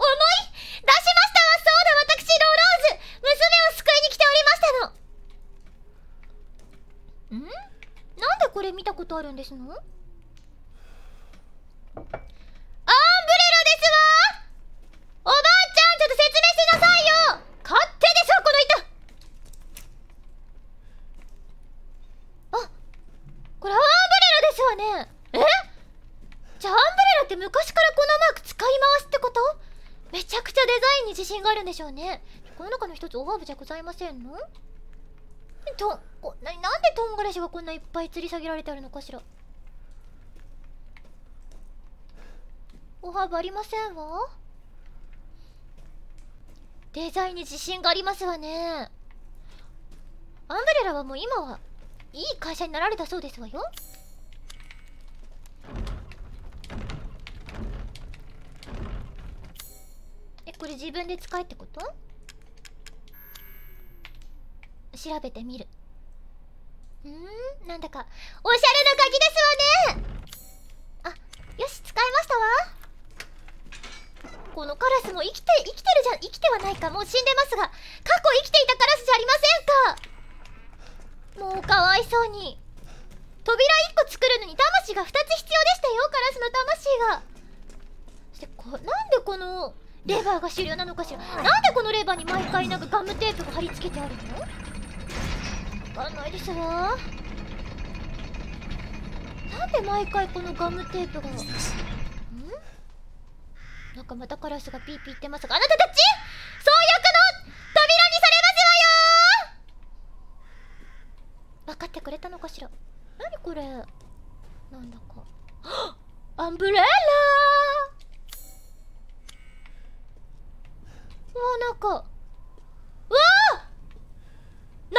だ、私、ローローズ、娘を救いに来ておりましたの。ん？なんでこれ見たことあるんですの？アンブレラですわ。おばあちゃん、ちょっと説明しなさいよ。勝手ですわ、この自信があるんでしょうね。この中の一つオハーブじゃございませんの？とこな、なんでトンガラシがこんないっぱい吊り下げられてあるのかしら。オハーブありませんわ。デザインに自信がありますわね。アンブレラはもう今はいい会社になられたそうですわよ。え、これ自分で使えってこと？調べてみる。うーん、なんだかおしゃれな鍵ですわね。あ、よし、使いましたわ。このカラスも生きて生きてるじゃん。生きてはないか、もう死んでますが、過去生きていたカラスじゃありませんか。もうかわいそうに。扉いっこ作るのに魂がふたつ必要でしたよ、カラスの魂が。そしてこなんでこのレバーが終了なのかしら。なんでこのレバーに毎回なんかガムテープが貼り付けてあるの？わかんないですわ。なんで毎回このガムテープが。ん？なんかまたカラスがピーピー言ってますが、あなたたちそう役の扉にされますわよー。分かってくれたのかしら。なにこれ、なんだかアンブレラー。うわ、なんかうわー、ナルトナルトナ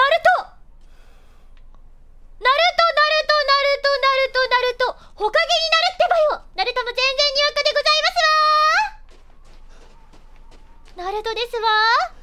ルトナルトナルトナルトほかげになるってばよ。ナルトも全然にわかでございますわ。ナルトですわ。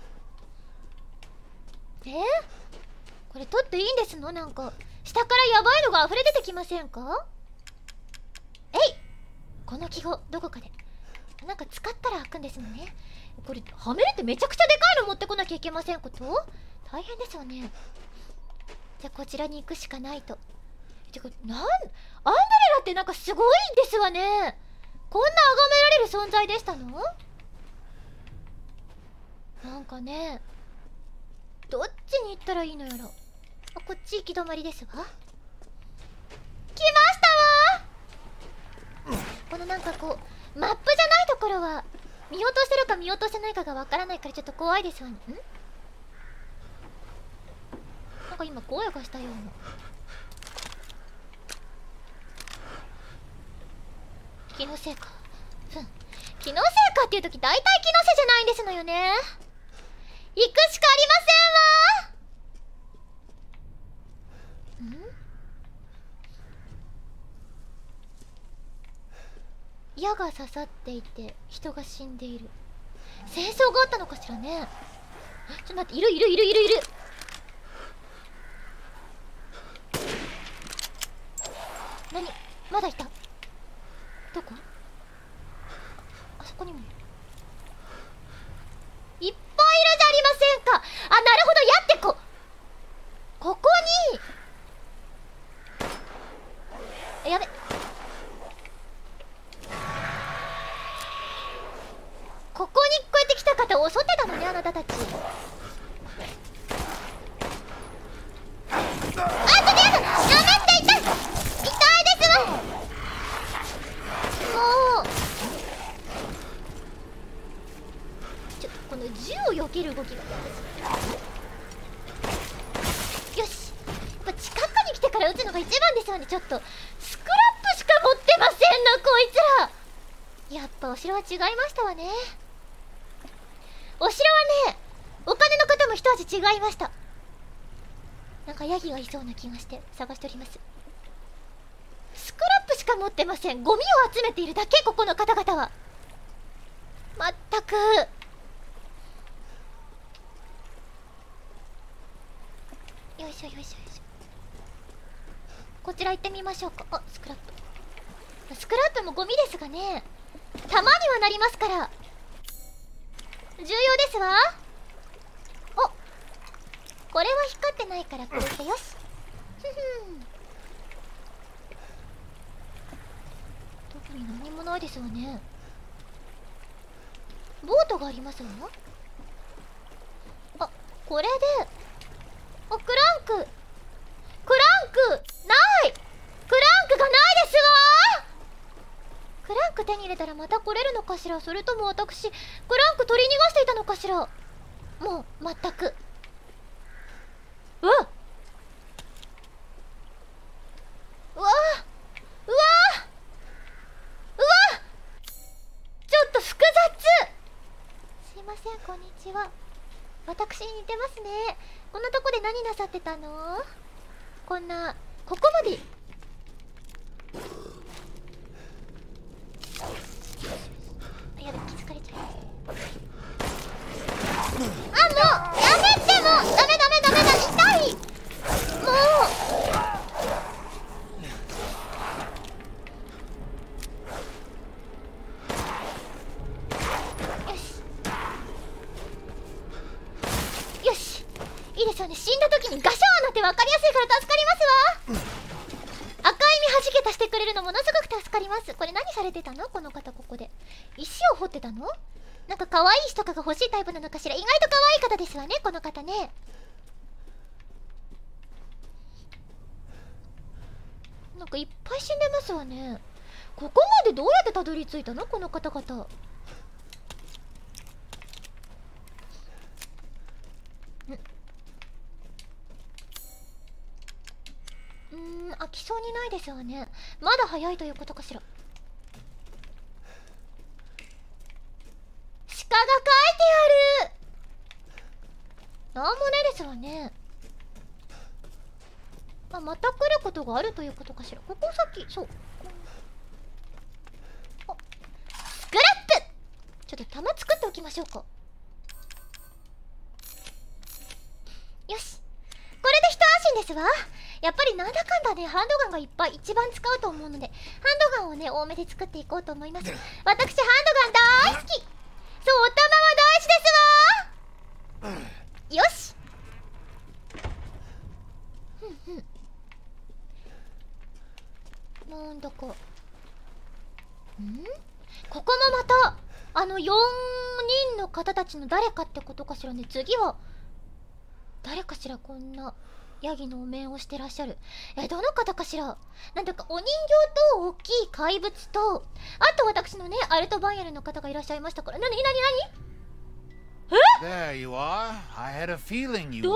え、これ取っていいんですの？なんか下からヤバいのが溢れ出てきませんか？えい、この記号どこかでなんか使ったら開くんですもんね。これはめるってめちゃくちゃでかいの持ってこなきゃいけませんこと？大変ですわね。じゃあこちらに行くしかないと。てかなんアンブレラってなんかすごいですわね。こんな崇められる存在でしたの？なんかね、どっちに行ったらいいのやろ。あ、こっち行き止まりですわ。来ましたわ。このなんかこうマップじゃないところは見落としてるか見落としてないかがわからないからちょっと怖いですわね。ん？なんか今声がしたような。気のせいか。ふん、気のせいかっていう時大体気のせいじゃないんですのよね。行くしかありませんわ。ん？矢が刺さっていて人が死んでいる。戦争があったのかしらね。ちょっと待って、いるいるいるいるいる。何？まだいた。どこ？あそこにもいる。いっぱいいるじゃありませんか。あ、なるほど、やってこここにやべ、ここにこうやって来た方を襲ってたのね、あなたたち。あ、ちょっとやだ、やめて、痛い痛いですわ。もうちょっとこの銃を避ける動きが。よし、やっぱ近くに来てから撃つのが一番ですわね。ちょっとスクラップしか持ってませんな、こいつら。やっぱお城は違いましたわね。お城はね、お金の方も一味違いました。なんかヤギがいそうな気がして探しております。スクラップしか持ってません。ゴミを集めているだけ、ここの方々は。まったく。よいしょよいしょよいしょ。こちら行ってみましょうか。あ、スクラップ。スクラップもゴミですがね、弾にはなりますから重要ですわ。お、これは光ってないからこれでよし。ふふん。特に何もないですわね。ボートがありますわ。あ、これで、あ、クランククランクない、クランクがないですわ。ククランク手に入れたらまた来れるのかしら。それとも私クランク取り逃がしていたのかしら。もう全く。うわっうわうわうわちょっと複雑。すいません、こんにちは。私に似てますね。こんなとこで何なさってたの？こんなここまで。やべ、気づかれちゃう。あ、もうやめて。もうダメダメダメだ。痛い。もうよしよし、いいですよね。死んだ時にガシャーンなって分かりやすいから助かりますわ。赤い実弾けたしてくれるのものすごく助かります。これ何されてたのこの方。ここで石を掘ってたの？なんか可愛い石とかが欲しいタイプなのかしら。意外と可愛い方ですわね、この方ね。なんかいっぱい死んでますわね。ここまでどうやってたどり着いたのこの方々。うーん、飽きそうにないですわね。まだ早いということかしら。鹿が書いてある。なんもねですわね。まあ、また来ることがあるということかしら。ここさっきそうあスクラップ。ちょっと弾作っておきましょうか。よし、これで一安心ですわ。やっぱりなんだかんだね、ハンドガンがいっぱい一番使うと思うので、ハンドガンをね多めで作っていこうと思います。私ハンドガン大好き。そう、お玉は大事ですわ。よし。ふんふん。なんだかんここもまたあのよにんの方たちの誰かってことかしらね。次は誰かしら。こんなヤギのお面をしてらっしゃる。え、どの方かしら。なんだかお人形と大きい怪物と、あと私のねアルトバイエルの方がいらっしゃいましたから。なになになに。 There you are. I had a feeling you どういう would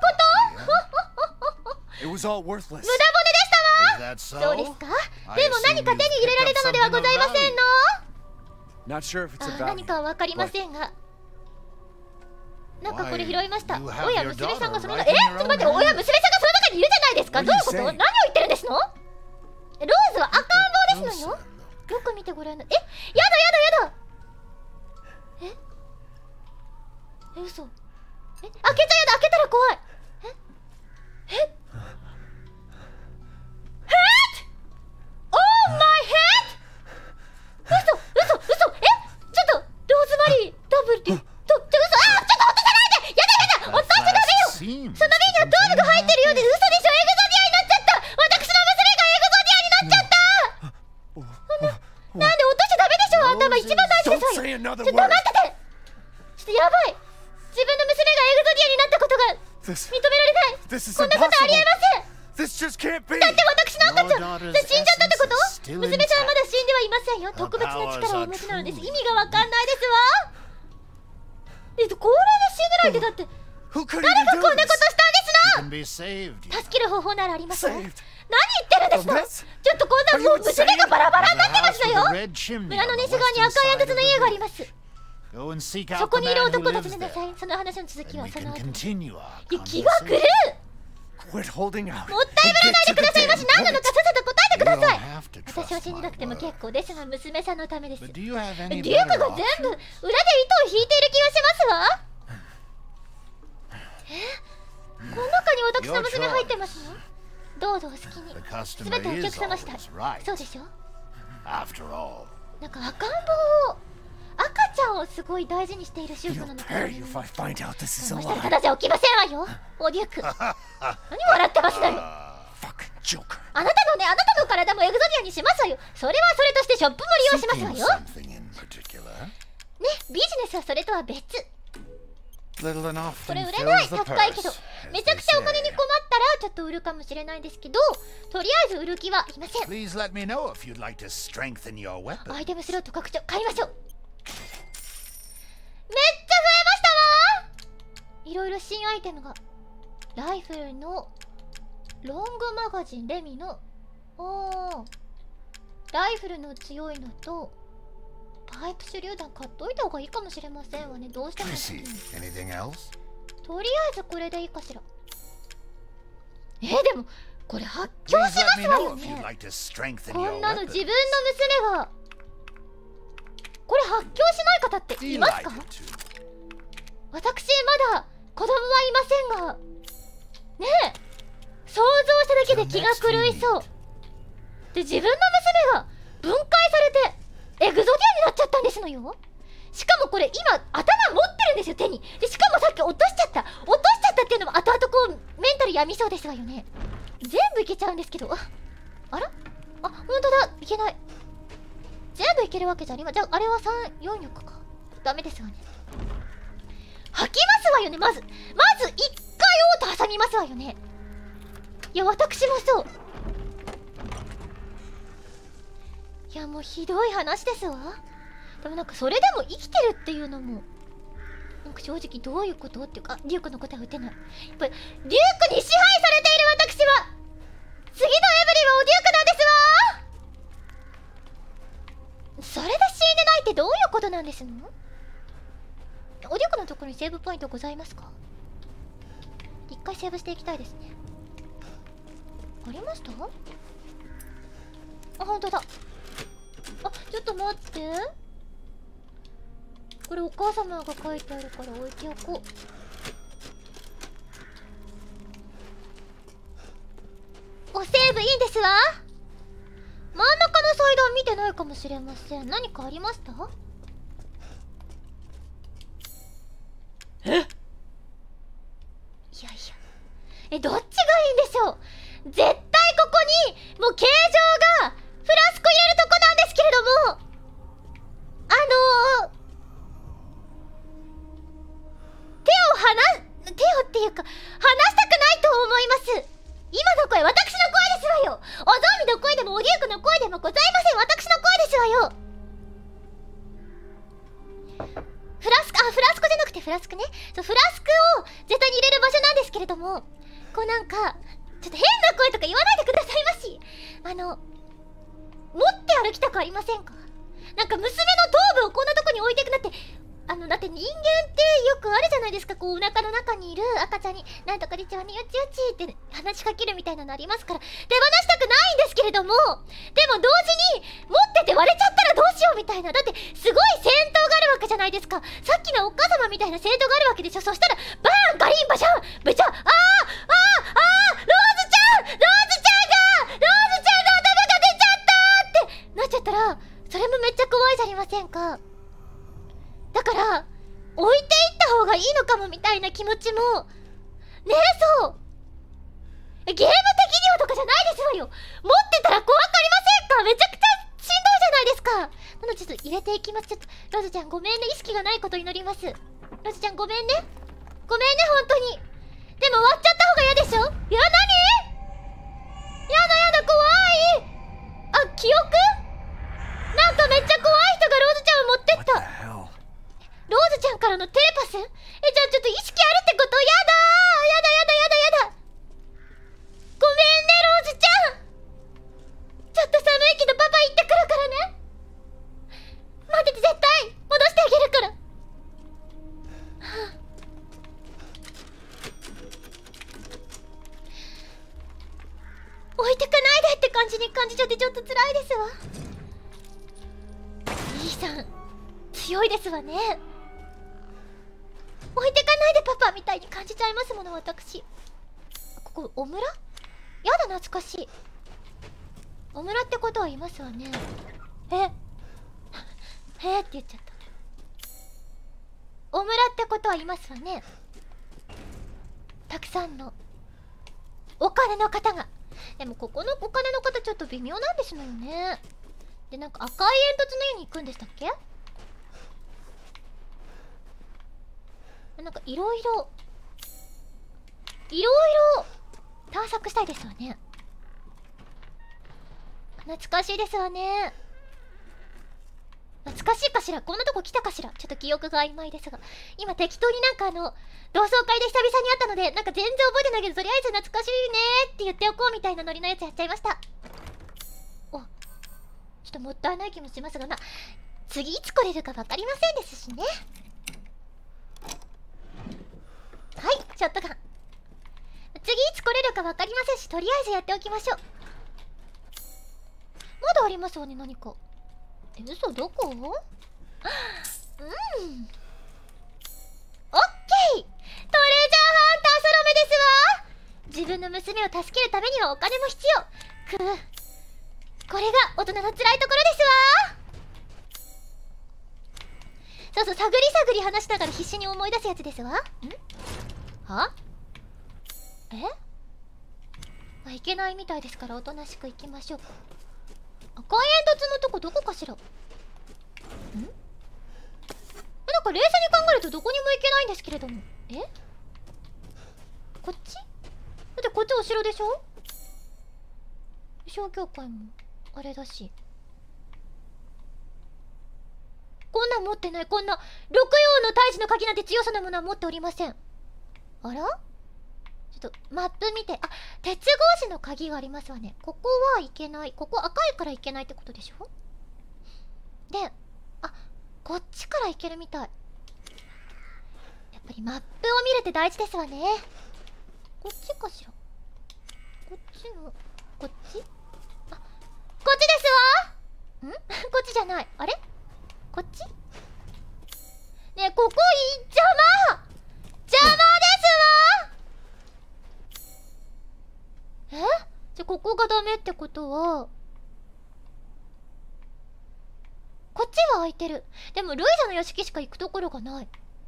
こと？ It was all worthless. 無駄骨でしたわ。 Is that そうです so? か。でも何か手に入れられたのではございませんの？ Not sure if it's a あ、 value. 何かはわかりませんが、なんかこれ拾いました。 Why, you have おや、 your 娘さんがその daughter 中、え right in ちょ your っと待って、 own おや、娘さんがその中にいるじゃないですか。 What どう are いうこと？ you 何を saying? 言ってるんですの？え、ローズは赤ん坊ですのよ。よく見てごらんな。え、やだやだやだ。ええ、嘘。え、開けちゃやだ。開けたら怖い。ええヘッオーマイヘッ嘘嘘嘘。え、ちょっとローズマリーダブルってと、ちょ、嘘。あー、ちょっと落とさないで。やだやだ、落としちゃダメよ。その瓶にはトールが入ってるようで嘘でしょ。エグゾディアになっちゃった。私の娘がエグゾディアになっちゃった。なんで落としちゃダメでしょ。頭一番大事ですわよ。ちょっと黙ってて。ちょっとやばい。自分の娘がエグゾディアになったことが認められない。こんなことありえません。 This just can't be. だって私の赤ちゃん死んじゃったってこと？娘さんはまだ死んではいませんよ。特別な力をお持ちなのです。意味がわかんないですわ。えっと、これで死ぬなんて、だって Who could 誰 even がこん do なこと this? したん can be saved. ですの？助ける方法ならありますわ。何言 Saved. ってるんですの？ちょっとこんなもう娘がバラバラになってますのよ。 Red chimney 村の on the 西側に western 赤い side 煙 of 突 the の家があり village. ます。 Go and seek そ out こ the にいる man who 男を訪 lives ねな there. さい。その話の続き And は we その can 後。 continue our いや、気が狂 conversation. う。 Quit holding out. もったいぶらないでくださいまし。何なのかさっさと答えてくだ You さ don't い。 have to 私は trust 信じ my なくても word. 結構ですが、娘さんのためです。 But do you have デュ any ーク better が全部裏で option? 糸を引いている気がしますわ。え、この中に私の娘入ってますの？どうぞお好きに。 The す customer べてお is 客様した。 always right. そうでしょ。 After all, なんか赤ん坊を、赤ちゃんをすごい大事にしている主婦 You'll なのか pay you if I find out this is そ a したら lie. ただじゃ起きませんわよ。おデューク。何笑ってますのよ。 Fucking joker. あなたのね、あなたの体もエグゾディアにしますわよ。それはそれとしてショップも利用しますわ seeking よ。 something in particular. ね、ビジネスはそれとは別。 Little and これ often 売れない、 fills the 高いけど purse, め as ちゃく they ちゃお金に say. 困ったらちょっと売るかもしれないんですけど、とりあえず売る気はいません。 Please let me know if you'd like to strengthen your weapon. アイテムスロット拡張買いましょう。めっちゃ増えましたわー。いろいろ新アイテムが。ライフルのロングマガジンレミのおーライフルの強いのとパイプ手榴弾買っといた方がいいかもしれませんわね。どうしても I see. Anything else? とりあえずこれでいいかしら。えー、でもこれ発狂 Please しま let す me わ know よ if you'd ね。 like to strengthen こ your んなの weapon. 自分の娘がこれ発狂しない方っていますか？ Delighted to. 私まだ子供はいませんがねえ、想像しただけで気が狂いそうで、自分の娘が分解されてエグゾディアになっちゃったんですのよ。しかもこれ今頭持ってるんですよ、手に。でしかもさっき落としちゃった落としちゃったっていうのも後々こうメンタル病みそうですわよね。全部いけちゃうんですけど、ああらあ、ほんとだ、いけない。全部いけるわけじゃありません。じゃああれはさん、よん力か。ダメですわね。吐きますわよね。まずまず一回オート挟みますわよね。いや私もそう。いやもうひどい話ですわ。でもなんかそれでも生きてるっていうのもなんか正直どういうことっていうか、リュウクのことは打てない。やっぱりリュウクに支配されている私は次のエブリンはおデュークなんですわ。それで死んでないってどういうことなんですの？おデュークのところにセーブポイントございますか？一回セーブしていきたいですね。ありました？あ、ほんとだ。あ、ちょっと待って、これお母様が書いてあるから置いておこう。おセーブいいんですわ。真ん中のサイドは見てないかもしれません。何かありました？え？いやいや、え、どっちがいいんでしょう。絶対ここにもう形状がフラスコ入れるとこなんですけれども、あのー、手を離手をっていうか離したくないと思います。今の声私の声ですわよ。おゾンビの声でもおデュークの声でもございません。私の声ですわよ。フラスク、あ、フラスコじゃなくてフラスクね。そう、フラスクを絶対に入れる場所なんですけれども、こうなんかちょっと変な声とか言わないでくださいまし。あの持って歩きたくありませんか？なんか娘の頭部をこんなとこに置いていくなって、あのだって人間ってよくあるじゃないですか。こうお腹の中にいる赤ちゃんになんとかでちゃんによちよちって話しかけるみたいなのありますから、手放したくないんですけれども、でも同時に持ってて割れちゃったらどうしようみたいな。だってすごい戦闘があるわけじゃないですか。さっきのお母様みたいな戦闘があるわけでしょ。そしたらバーンガリンバシャンブチャ、あーあーあーローズちゃんローズちゃんがローズちゃんが頭が出ちゃったってなっちゃったら、それもめっちゃ怖いじゃありませんか。だから置いていった方がいいのかもみたいな気持ちもねえ、そうゲーム的にはとかじゃないですわよ。持ってたら怖くありませんか？めちゃくちゃしんどいじゃないですか。なのでちょっと入れていきます。ちょっとローズちゃんごめんね。意識がないこと祈ります。ローズちゃんごめんねごめんね本当に。でも終わっちゃった方が嫌でしょ。いや、何？やだやだ、怖い。あ、記憶？なんかめっちゃ怖い人がローズちゃんを持ってっ What た。 the hell? ローズちゃんからのテレパス？え、じゃあちょっと意識あるってこと？やだー、やだやだやだやだ。ごめんねローズちゃん。ちょっと寒いけどパパ行ってくるからね。待ってて、絶対戻してあげるから。はあ、置いてかないでって感じに感じちゃってちょっと辛いですわ。イーさん強いですわね。置いてかないでパパみたいに感じちゃいますもの私。ここオムラ？やだ、懐かしい。オムラってことはいますわね。ええって言っちゃった。オムラってことはいますわね。たくさんのお金の方が。でもここのお金の方ちょっと微妙なんですのよね。で、なんか赤い煙突の家に行くんでしたっけ？ なんかいろいろいろいろ探索したいですわね。懐かしいですわね。懐かしいかしら、こんなとこ来たかしら。ちょっと記憶が曖昧ですが、今適当になんかあの同窓会で久々に会ったので、なんか全然覚えてないけど、とりあえず懐かしいねーって言っておこうみたいなノリのやつやっちゃいました。お、ちょっともったいない気もしますが、まあ次いつ来れるか分かりませんですしね。はい、ショットガン。次いつ来れるか分かりませんし、とりあえずやっておきましょう。まだありますわね、何か。え、嘘、どこ？うん。オッケー！トレジャーハンターソロメですわ。自分の娘を助けるためにはお金も必要。くぅ。これが大人の辛いところですわ。そうそう、探り探り話しながら必死に思い出すやつですわ。ん？は？え？まあ、いけないみたいですから、おとなしく行きましょう。赤い煙突のとこどこかしら。ん？なんか冷静に考えるとどこにも行けないんですけれども。え？こっち？だってこっちお城でしょ？小教会もあれだし。こんなん持ってない。こんな六曜の大使の鍵なんて強さなものは持っておりません。あら？ちょっとマップ見て。あ、鉄格子の鍵がありますわね。ここはいけない。ここ赤いからいけないってことでしょ？で、あ、こっちからいけるみたい。やっぱりマップを見るって大事ですわね。こっちかしら。こっちの、こっち？あ、こっちですわ。ん？こっちじゃない。あれ？こっち？ねえ、ここい邪魔！邪魔ですわ。え？じゃ、ここがダメってことは、こっちは空いてる。でもルイザの屋敷しか行くところがない。ん？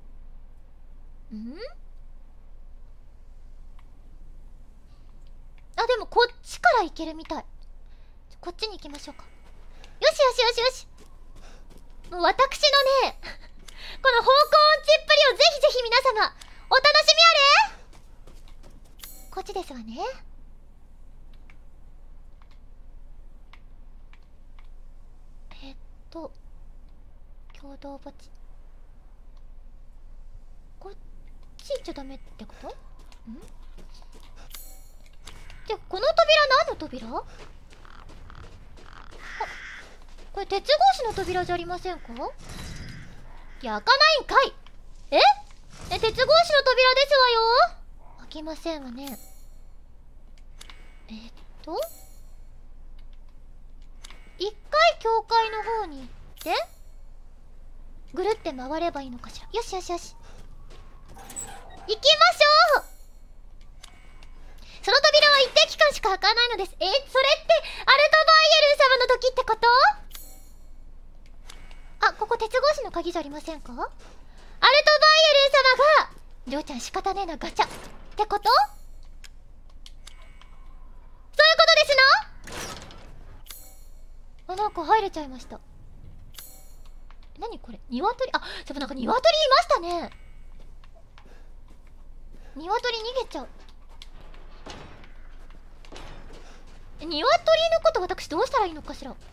あ、でもこっちから行けるみたい。こっちに行きましょうか。よしよしよしよし。もう私のね、この方向音痴っぷりをぜひぜひ皆様お楽しみあれ。こっちですわね。えっと共同墓地、こっち行っちゃダメってこと？ん？じゃあこの扉何の扉？あ、これ鉄格子の扉じゃありませんか？いや、開かないんかい。え？え、鉄格子の扉ですわよ。開きませんわね。えっと一回教会の方に行ってぐるって回ればいいのかしら。よしよしよし、行きましょう。その扉は一定期間しか開かないのです。え、それってアルトバイエルン様の時ってこと？あ、ここ鉄格子の鍵じゃありませんか？アルトバイエルン様がりょうちゃん仕方ねえなガチャってこと？そういうことですの？あ、なんか入れちゃいました。何これ？鶏？あ、でもなんか鶏いましたね。鶏逃げちゃう。鶏のこと私どうしたらいいのかしら。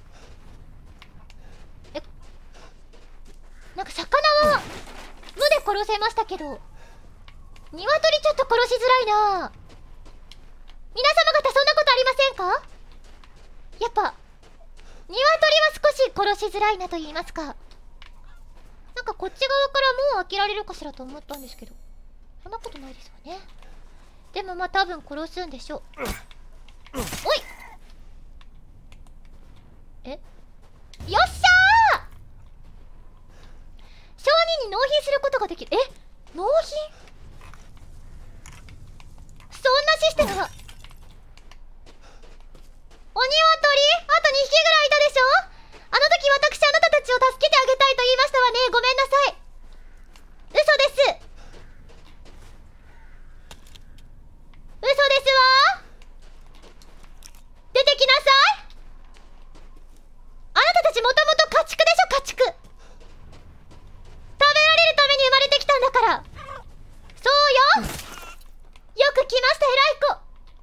え、なんか魚は無で殺せましたけど、鶏ちょっと殺しづらいな。皆様方そんなことありませんか？やっぱ鶏は少し殺しづらいなと言いますか。なんかこっち側からもう開けられるかしらと思ったんですけど、そんなことないですわね。でもまあ多分殺すんでしょう。おい、え、よっしゃー。商人に納品することができる。え、納品？そんなシステムが。お鶏、あとにひきぐらいいたでしょ。あの時私あなたたちを助けてあげたいと言いましたわね。ごめんなさい。嘘です。嘘ですわ。出てきなさい。あなたたちもともと家畜でしょ、家畜。食べられるために生まれてきたんだから。 よ。よく来ました偉い子。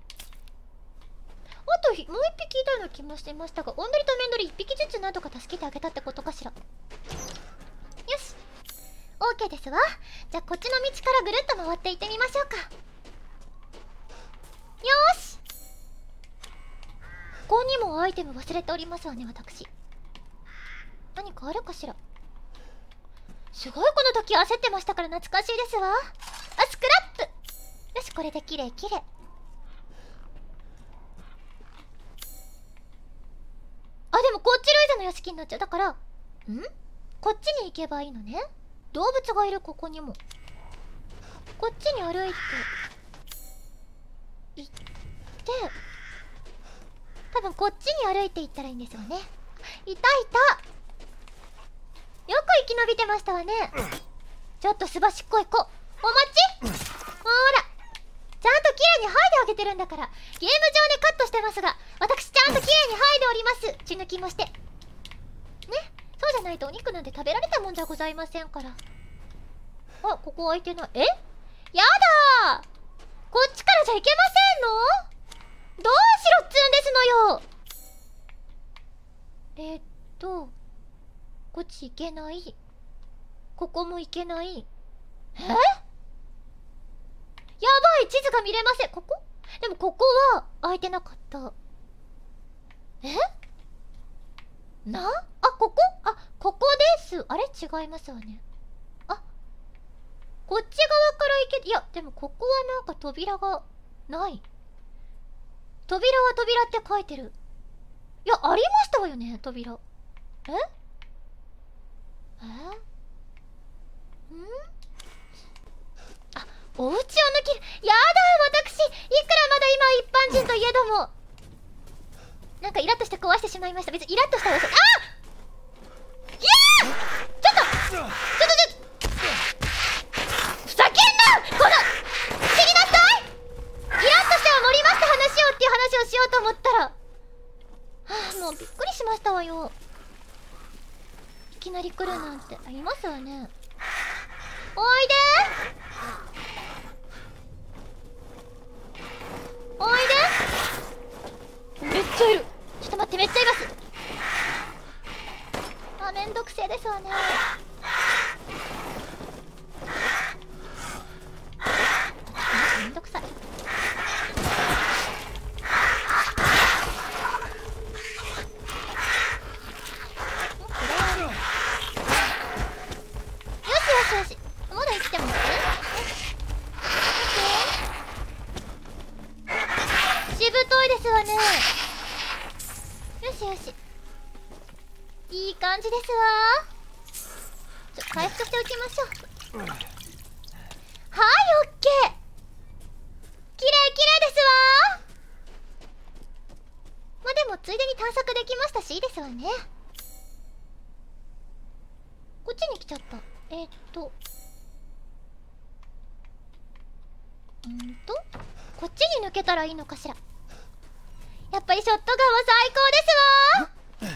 あとひもう一匹いたの来ましていましたが、オンドリとメンドリ一匹ずつなんとか助けてあげたってことかしら。よし OK ですわ。じゃあこっちの道からぐるっと回っていってみましょうか。よーし、ここにもアイテム忘れておりますわね私。何かあるかしら。すごいこの時焦ってましたから懐かしいですわ。あ、スクラップ。よし、これできれいきれい。あ、でもこっちルイザの屋敷になっちゃう。だからんこっちに行けばいいのね。動物がいる。ここにもこっちに歩いて行って、多分こっちに歩いて行ったらいいんですよね。いたいた。よく生き延びてましたわね。ちょっとすばしっこい子お待ち。ほら、ちゃんと綺麗に剥いであげてるんだから。ゲーム上でカットしてますが、私ちゃんと綺麗に剥いでおります。血抜きもしてね。そうじゃないとお肉なんて食べられたもんじゃございませんから。あ、ここ開いてない。え、やだー、こっちからじゃいけませんの。どうしろっつうんですのよ。えー、っとこっち行けない。ここも行けない。え、やばい、地図が見れません。ここでもここは開いてなかった。えなあ、ここ、あ、ここです。あれ違いますわね。あ、こっち側から行け、いやでもここはなんか扉がない。扉は扉って書いてる。いや、ありましたわよね、扉。ええんあ、お家を抜き、やだ私、いくらまだ今一般人といえども、なんかイラッとして壊してしまいました。別にイラッとしたら、あっ、いやー、ちょっとちょっとちょっとふざけんな、この死になさい。イラッとしては盛りまして話をっていう話をしようと思ったら、はあ、もうびっくりしましたわよ。いきなり来るなんてありますわね。おいでおいで。めっちゃいる。ちょっと待って、めっちゃいます。あ、めんどくせえですわね。めんどくさい。よし、まだ生きてます？しぶといですわね。よしよし、いい感じですわ。ちょっと回復しておきましょう。はい、オッケー。きれいきれいですわ。まあでもついでに探索できましたしいいですわね。こっちに来ちゃった。えー、っとんーとこっちに抜けたらいいのかしら。やっぱりショットガンは最高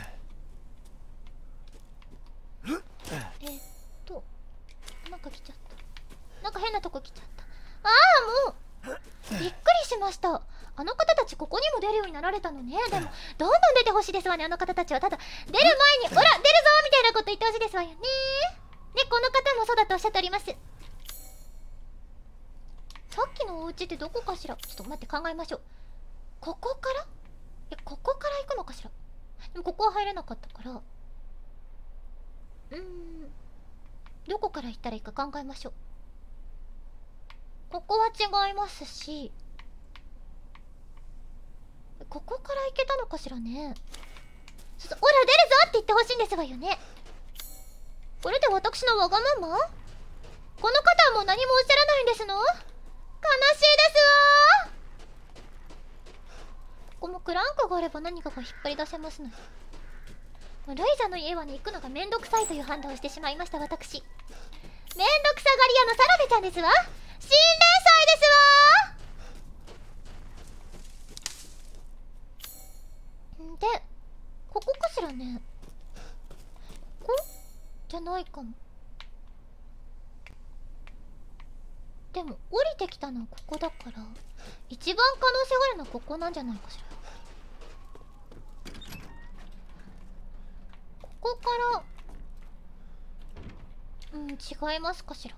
ですわ。えー、っとなんか来ちゃった。なんか変なとこ来ちゃった。ああ、もうびっくりしました。あの方たちここにも出るようになられたのね。でもどんどん出てほしいですわね。あの方たちはただ出る前に「ほら出るぞ!」みたいなこと言ってほしいですわよね。ね、この方もそうだとおっしゃっております。さっきのお家ってどこかしら。ちょっと待って、考えましょう。ここから、いや、ここから行くのかしら。でもここは入れなかったから、うーん、どこから行ったらいいか考えましょう。ここは違いますし、ここから行けたのかしらね。そうそう、ほら出るぞって言ってほしいんですわよね。これで私のわがまま？この方はもう何もおっしゃらないんですの？悲しいですわ。ここもクランクがあれば何かが引っ張り出せますので、ルイザの家はね、行くのがめんどくさいという判断をしてしまいました。私めんどくさがり屋のサラベちゃんですわ。新連載ですわ。んでここかしらね。ここじゃないかも。ででも降りてきたのはここだから一番可能性があるのはここなんじゃないかしら。ここからうん違いますかしら。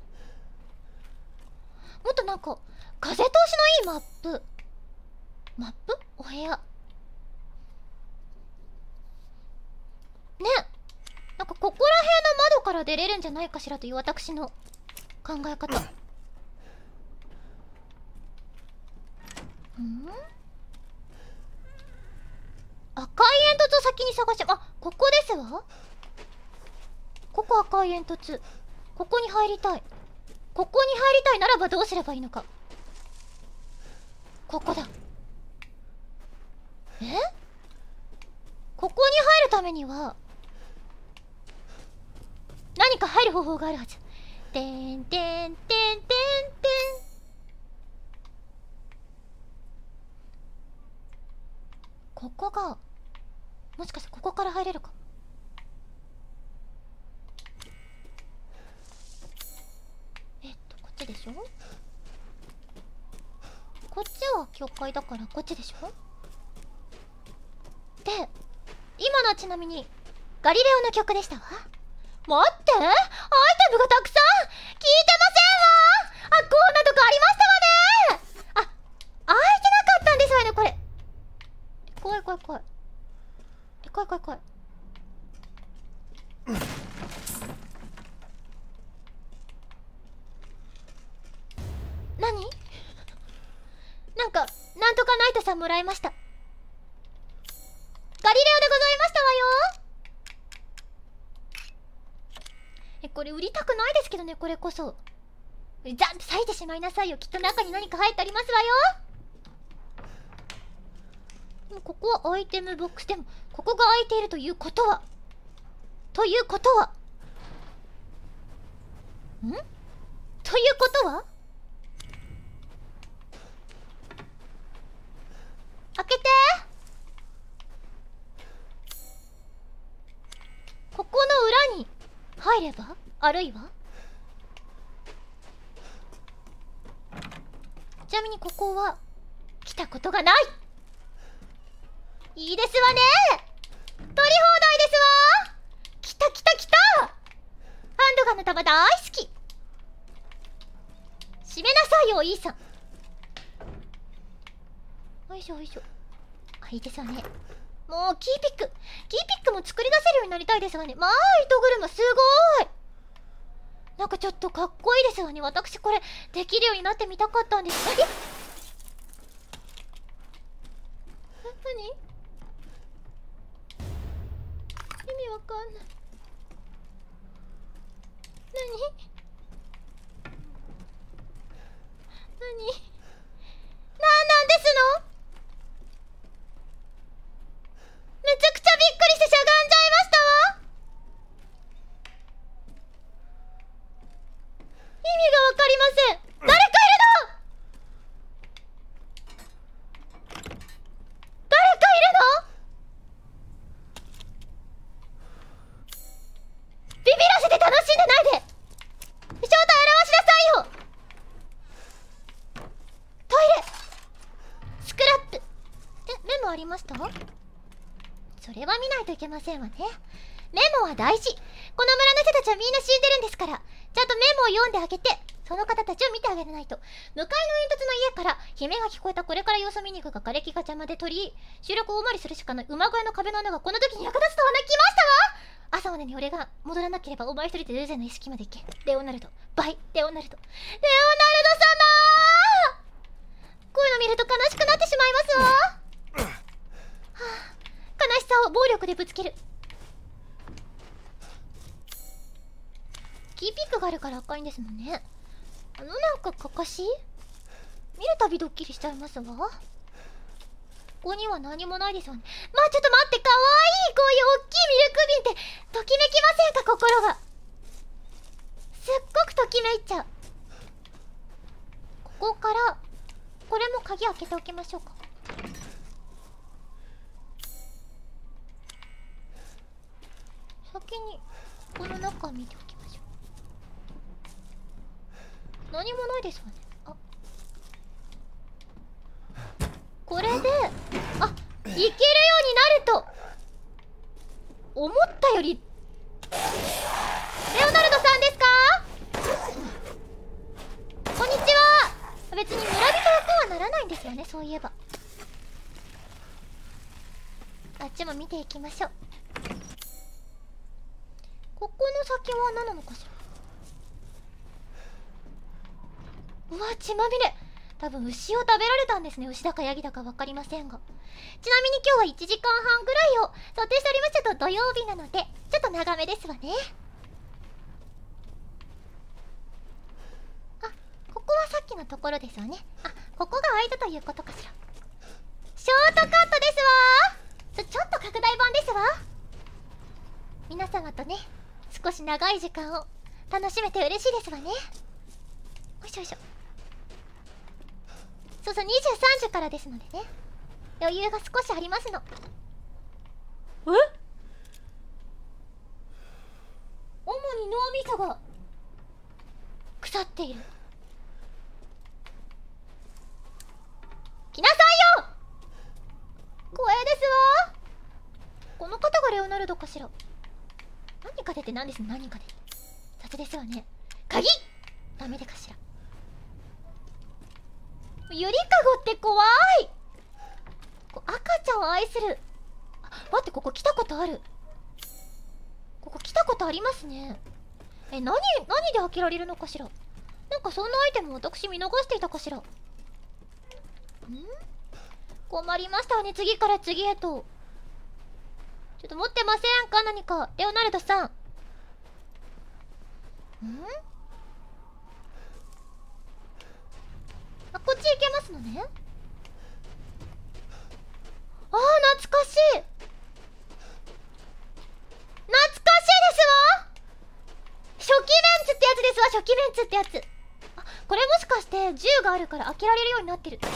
もっとなんか風通しのいいマップマップお部屋ね、なんかここら辺の窓から出れるんじゃないかしらという私の考え方。うん赤い煙突を先に探して、あ、ここですわ。ここ赤い煙突。ここに入りたい。ここに入りたいならばどうすればいいのか。ここだ。え？ここに入るためには何か入る方法があるはず。てんてんてんてんてん。ここがもしかしてここから入れるか。えっとこっちでしょ。こっちは教会だからこっちでしょ。で今のはちなみにガリレオの曲でしたわ。待って、アイテムがたくさん聞いてませんわ。あ、こんなとこありましたわね。あ、開いてなかったんですわねこれ。怖い怖い怖い怖い怖い怖い。何？なんかなんとかナイトさんもらいました。ガリレオでございましたわよ。え、これ売りたくないですけどね。これこそザンって裂いてしまいなさいよ。きっと中に何か入ってありますわよ。でもここはアイテムボックス。でもここが開いているということはということはんということは開けて。ここの裏に入れば、あるいはちなみにここは来たことがない。いいですわね。取り放題ですわ。来た来た来た。ハンドガンの弾大好き。閉めなさいよおいいさん。よいしょよいしょ。あ、いいですわね。もうキーピックキーピックも作り出せるようになりたいですわね。まあ糸車すごい。なんかちょっとかっこいいですわね。私これできるようになってみたかったんです。え、え、何？意味わかんない。何？何？何なんですの？めちゃくちゃびっくりしてしゃがんじゃいましたわ。意味がわかりません。誰かいるの？誰かいるの？ビビらせて楽しんでないで。正体表しなさいよ。トイレスクラップ。え、メモありました？それは見ないといけませんわね。メモは大事。この村の人たちはみんな死んでるんですから、ちゃんとメモを読んであげてその方たちを見てあげないと。向かいの煙突の家から悲鳴が聞こえた。これから様子見に行くが瓦礫が邪魔で取り収録を大回りするしかない。馬小屋の壁の穴がこの時に役立つとは泣きましたわ。朝までに俺が戻らなければお前一人でルーゼの屋敷まで行け。レオナルドバイレオナルドレオナルド様。こういうの見ると悲しくなってしまいますわ。はあ、悲しさを暴力でぶつける。キーピックがあるから赤いんですもんね。あのなんかかかし見るたびドッキリしちゃいますわ。ここには何もないですよね。まあちょっと待って、かわいいこういう大きいミルク瓶ってときめきませんか？心がすっごくときめいちゃう。ここからこれも鍵開けておきましょうか。先にこの中見ておきましょう。何もないですわね。 になると思ったより。レオナルドさんですか？こんにちは。別に村人役はならないんですよね、そういえば。あっちも見ていきましょう。ここの先は何なのかしら。うわ、血まみれ。多分牛を食べられたんですね。牛だかヤギだか分かりませんが。ちなみに今日はいちじかんはんぐらいを想定しておりましたと、土曜日なのでちょっと長めですわね。あ、ここはさっきのところですよね。あ、ここが空いたということかしら。ショートカットですわ。ちょっと拡大版ですわ。皆様とね、少し長い時間を楽しめて嬉しいですわね。よいしょよいしょ。そうそう、にじゅうさんじからですのでね、余裕が少しありますの。え？主に脳みそが腐っている。来なさいよ。光栄ですわ。この方がレオナルドかしら。何か出て何ですね、何かで雑ですわね。鍵ダメでかしら。ゆりかごって怖い。赤ちゃんを愛する。あ、待って、ここ来たことある。ここ来たことありますね。え、何何で開けられるのかしら。なんかそんなアイテム私見逃していたかしら。ん？困りましたわね、次から次へと。ちょっと持ってませんか、何か。レオナルドさん。ん？あ、こっち行けますのね。あー、懐かしい。懐かしいですわ。初期メンツってやつですわ、初期メンツってやつ。あ、これもしかして銃があるから開けられるようになってるってこと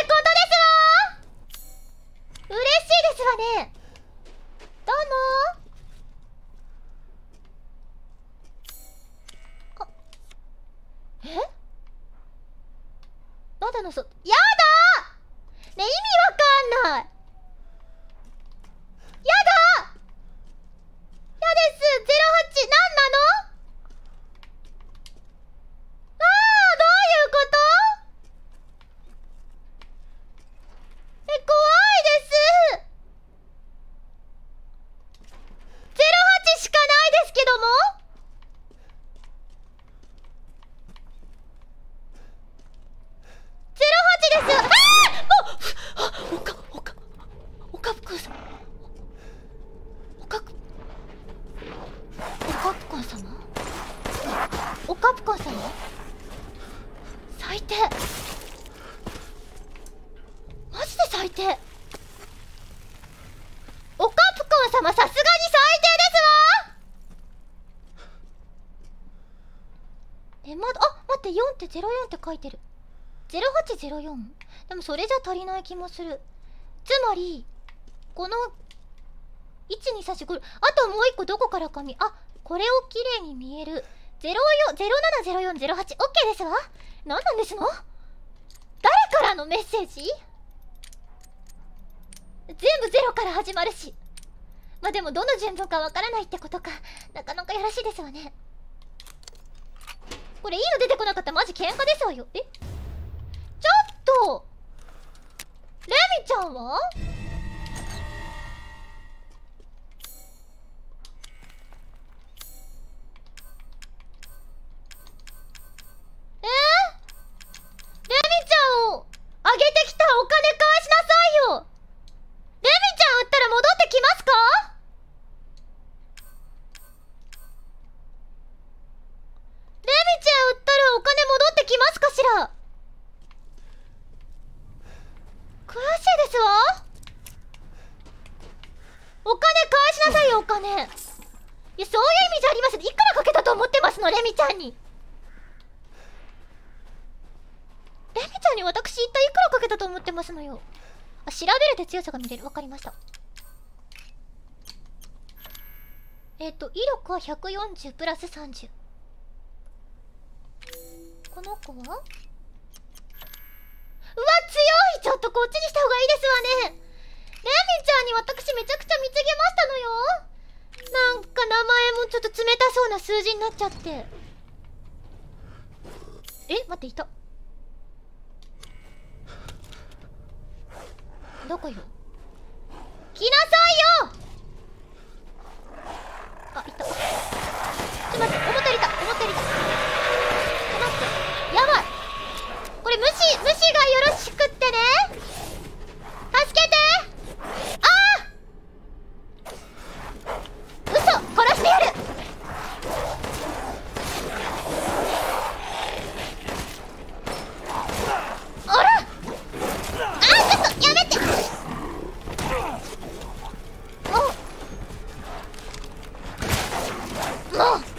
ですわ。嬉しいですわね。どうもー。あ、え？窓のそ、やだーね、意味わかんない。やだー、やです。ゼロはち、なんなの？あー、どういうこと？え、怖いです。ゼロはちしかないですけども。ゼロはちです。ああ、おか、おか、おかぷくんさん。おかく、おかぷくん様。おかぷくん様。最低。マジで最低。おかぷくん様、さすがに最低ですわ。え、まだ、あ、待って、よんってゼロよんって書いてる。ゼロはちゼロよん？ でもそれじゃ足りない気もする。つまりこのいちにさしご、あともういっこどこからか見、あ、これをきれいに見える。ゼロよん、ゼロななゼロよんゼロはち、オッケーですわ。何なんですの？誰からのメッセージ？全部ゼロから始まるし。まあでもどの順番かわからないってことか。なかなかやらしいですわね。これいいの出てこなかったらマジ喧嘩ですわよ。え、ちょっとレミちゃんは？えー、レミちゃんをあげてきたお金返しなさいよ。レミちゃん売ったら戻ってきますか？レミちゃん売ったらお金戻ってきますかしら？悔しいですわ。お金返しなさいよ、お金。いや、そういう意味じゃありません。いくらかけたと思ってますの、レミちゃんに。レミちゃんに私一体いくらかけたと思ってますのよ。あ、調べるで強さが見れる。わかりました。えっと威力はひゃくよんじゅうプラスさんじゅう。この子は、うわ、強い。ちょっとこっちにした方がいいですわね。 ちゃんに私めちゃくちゃ貢げましたのよ。なんか名前もちょっと冷たそうな数字になっちゃって。え、待って、いた。どこよ。来なさいよ。あ、いた。ちょっと待って、思ったよりいた、思ったよりいた。ちょっと待って、やばい。これ無視、無視がよろしくってね。助けて。あー、嘘、殺してやる。あら、あー、ちょっとやめて。もう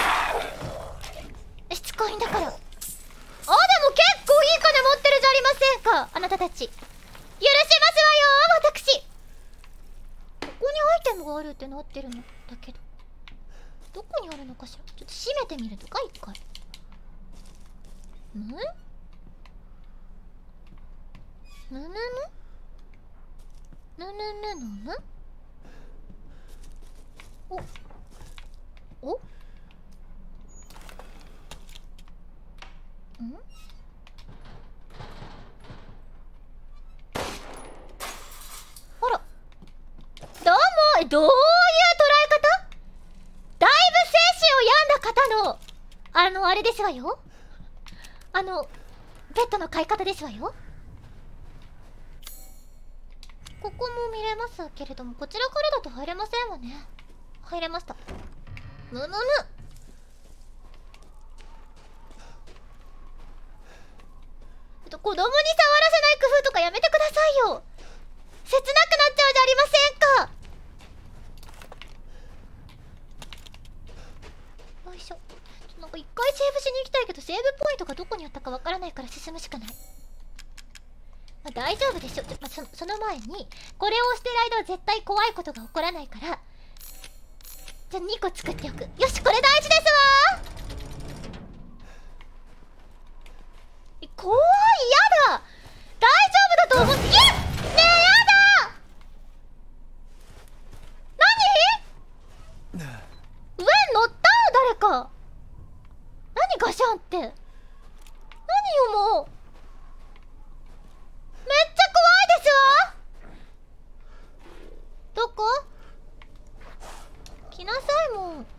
しつこいんだから。あ、でも結構いい金持ってるじゃありませんか、あなたたち。許しますわよ、私。ここにアイテムがあるってなってるのだけど、どこにあるのかしら。ちょっと閉めてみるとか、一回。ん？ぬぬぬ？ぬぬぬぬぬ？おお？ん？あら、どうも。え、どういう捉え方？だいぶ精神を病んだ方のあのあれですわよ。あのペットの飼い方ですわよ。ここも見れますけれども、こちらからだと入れませんわね。入れました。むむむ。子供に触らせない工夫とかやめてくださいよ。切なくなっちゃうじゃありませんか。よいしょ。なんか一回セーブしに行きたいけど、セーブポイントがどこにあったかわからないから進むしかない。まあ、大丈夫でしょ。ちょ、まあ、そ, その前にこれを押してる間は絶対怖いことが起こらないから、じゃあにこ作っておく。よし、これ大事ですわ。え、怖い、やだ。大丈夫だと思って。いや、ねえ、やだ。何？上乗った？誰か。何ガシャンって。何よ、もう。めっちゃ怖いですわ。どこ？来なさいもん。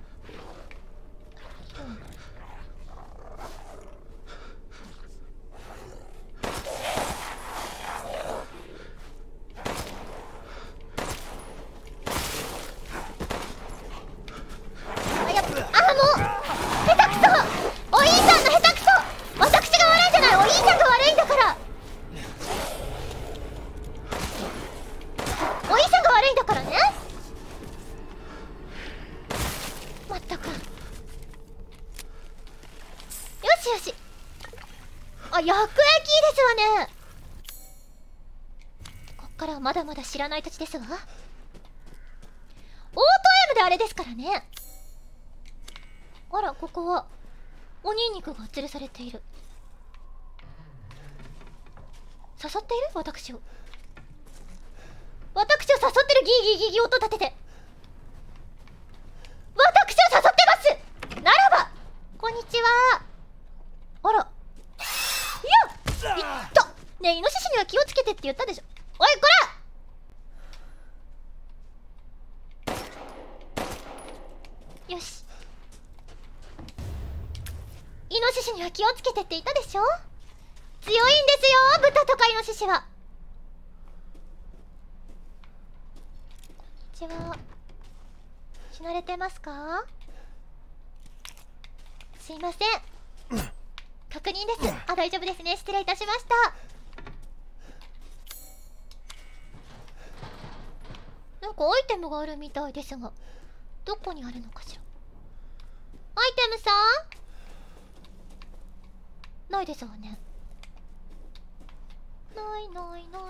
あ、やっぱ、あ、もう下手くそ。お兄さんの下手くそ。私が悪いんじゃない、お兄さんが悪いんだから。お兄さんが悪いんだからね。まったく。よしよし。あ、薬液ですわね。こっからはまだまだ知らない土地ですわ。オート M であれですからね。あら、ここはおにんにくが吊るされている。誘っている？私を私を誘ってる。ギーギーギーギー音立てて私を誘ってます。ならばこんにちは。あら、いや、いったね。え、イノシシには気をつけてって言ったでしょ。おい、こら。よし、イノシシには気をつけてって言ったでしょ。強いんですよ、豚とかイノシシは。こんにちは。死なれてますか？すいません、確認です。あ、大丈夫ですね。失礼いたしました。なんかアイテムがあるみたいですが、どこにあるのかしら。アイテムさん、ないですわね。ないないない。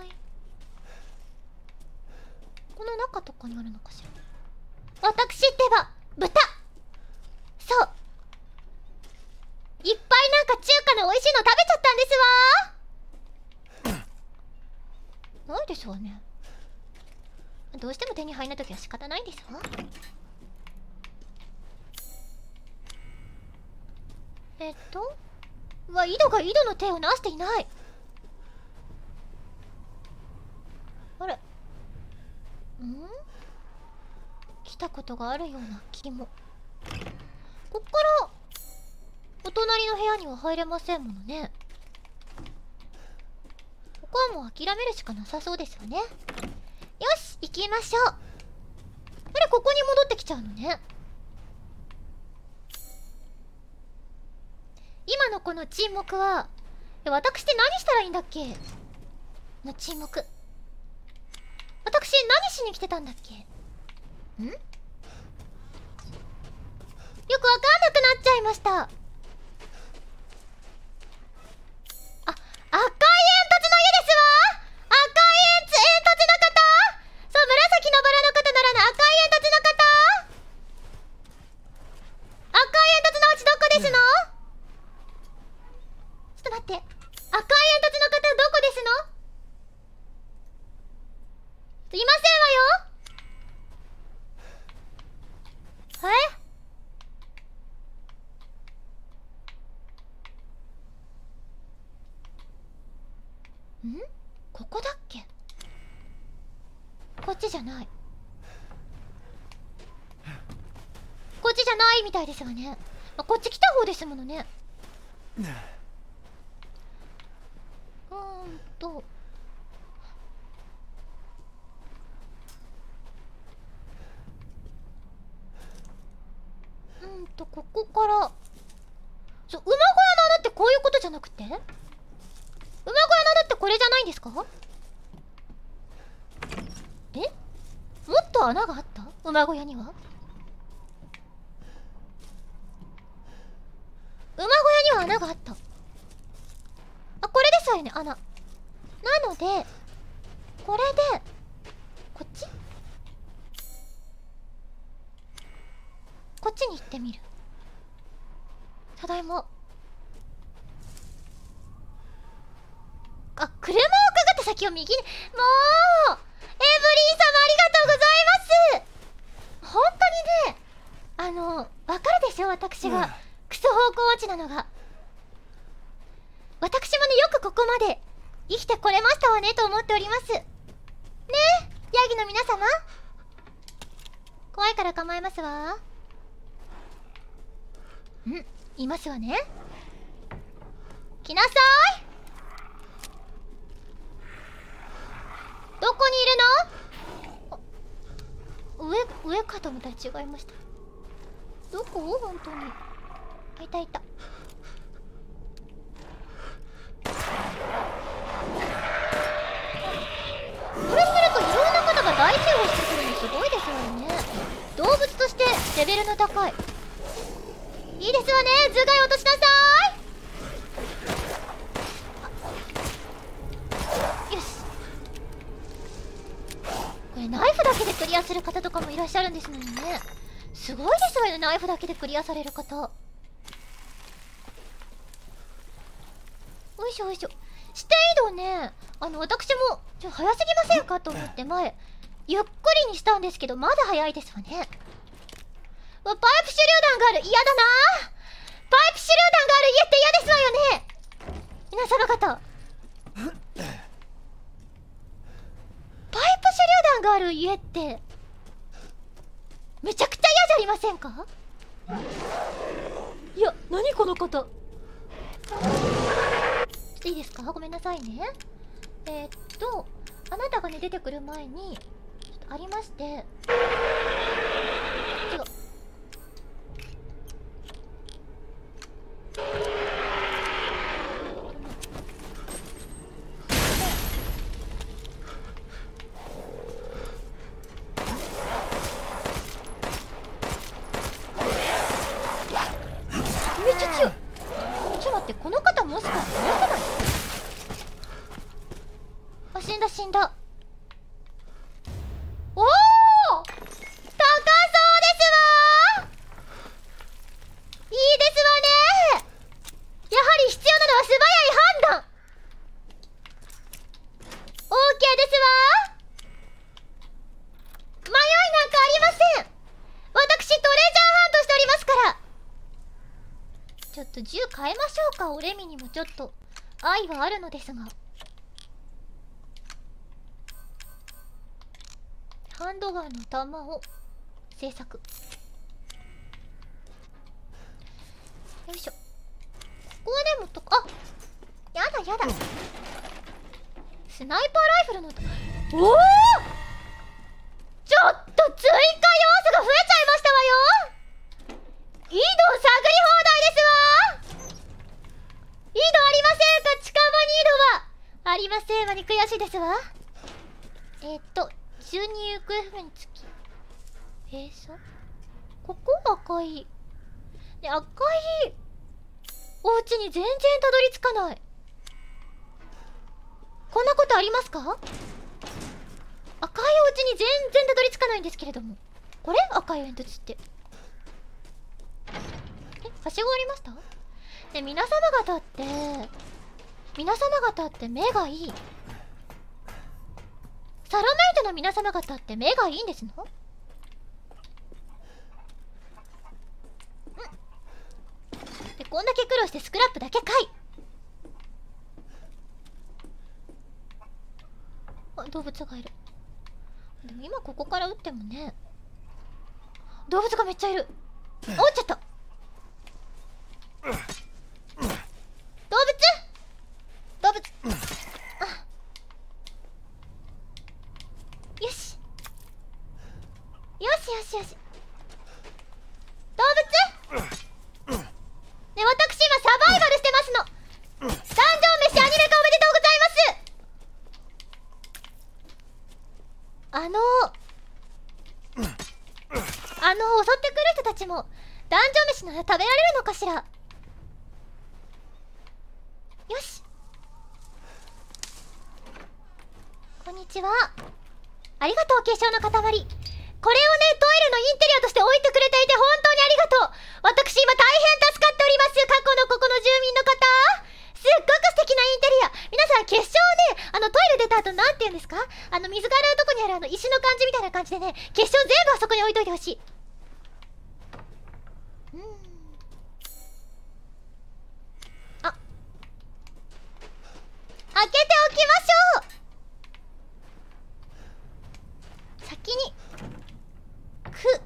この中とかにあるのかしら。私ってば豚。そう、いっぱいなんか中華の美味しいの食べちゃったんですわ。ないですわね。 どうしても手に入んないときは仕方ないんですわ。えっとうわ、井戸が井戸の手をなしていない。あれ、ん来たことがあるような気も。こっからお隣の部屋には入れませんものね。ここはもう諦めるしかなさそうですわね。よし、行きましょう。あれ、ここに戻ってきちゃうのね。今のこの沈黙は、私って何したらいいんだっけの沈黙。私何しに来てたんだっけ。んよくわかんなくなっちゃいました。あ、赤い煙突の家ですわ。赤い煙突煙突の方。そう、紫のバラの方ならぬ赤い煙突の方。赤い煙突のうちどこですの、ちょっと待って。赤い煙突の方どこですの。いませんわよ。え？ん？ここだっけ？こっちじゃない。こっちじゃないみたいですわね。まあ、こっち来た方ですものね。うーんとうんとここからそう、馬小屋の穴ってこういうことじゃなくて、馬小屋の穴ってこれじゃないんですか。え、もっと穴があった？馬小屋には馬小屋には穴があった。あ、これですわよね、穴。なのでこれでこっちこっちに行ってみる。ただいま。あ、車をくぐって先を右に。もうエブリン様ありがとうございます。本当にね、あのわかるでしょ、私がクソ方向音痴なのが。私もね、よくここまで生きてこれましたわねと思っております。ねえ、ヤギの皆様、怖いから構えますわ。ん、いますわね。来なさい。どこにいるの？上、上かと思ったら違いました。どこ？本当に。あ、いたいた。これするといろんな方が大集合してくるのすごいですよね。動物としてレベルの高い。いいですわね。頭蓋落としなさい。よし。これナイフだけでクリアする方とかもいらっしゃるんですのにね。すごいですわよね、ナイフだけでクリアされる方。おいしょおいしょ。視点移動ね、あの私もちょ早すぎませんかと思って前ゆっくりにしたんですけど、まだ早いですわね。パイプ手榴弾がある。嫌だな。パイプ手榴弾がある家って嫌ですわよね、皆様方。パイプ手榴弾がある家ってめちゃくちゃ嫌じゃありませんか。いや、何この方。ちょっといいですか、ごめんなさいね。えー、っとあなたがね出てくる前にちょっとありまして、違う、めっちゃ強い。ちょっと待って、この方もしかして動けない？あ、死んだ死んだ。おお、高そうですわ。いいですわね。やはり必要なのは素早い判断。 OK ですわ。 岡オレミにもちょっと愛はあるのですが、ハンドガンの弾を製作。よいしょ。ここはでもとあやだやだ、スナイパーライフルのおお、ちょっと追加要素が増えちゃいましたわよ。井戸探り放題ですわ。井戸ありませんか？近場に井戸はありませんわに悔しいですわ。えっとじゅうに行方不明につき閉鎖。ここ赤いで、赤いお家に全然たどり着かない。こんなことありますか？赤いお家に全然たどり着かないんですけれども、これ赤い煙突ってえ、はしごありました？で、皆様方って皆様方って目がいい。サロメイトの皆様方って目がいいんですの？で、こんだけ苦労してスクラップだけかい。あ、動物がいる。でも今ここから撃ってもね、動物がめっちゃいる。あ、撃っちゃった。動物動物あ、よしよしよしよし。動物ね、私今サバイバルしてますの。ダンジョン飯アニメ化おめでとうございます。あのあの襲ってくる人たちもダンジョン飯なら食べられるのかしら。よし、こんにちは。ありがとう、化粧の塊。これをね、トイレのインテリアとして置いてくれていて本当にありがとう。私今大変助かっております。過去のここの住民の方、すっごく素敵なインテリア。皆さん決勝ね、あのトイレ出た後なんて言うんですか、あの水が洗うとこにあるあの石の感じみたいな感じでね、決勝全部あそこに置いといてほしい。うん、あ、開けておきましょう。先にく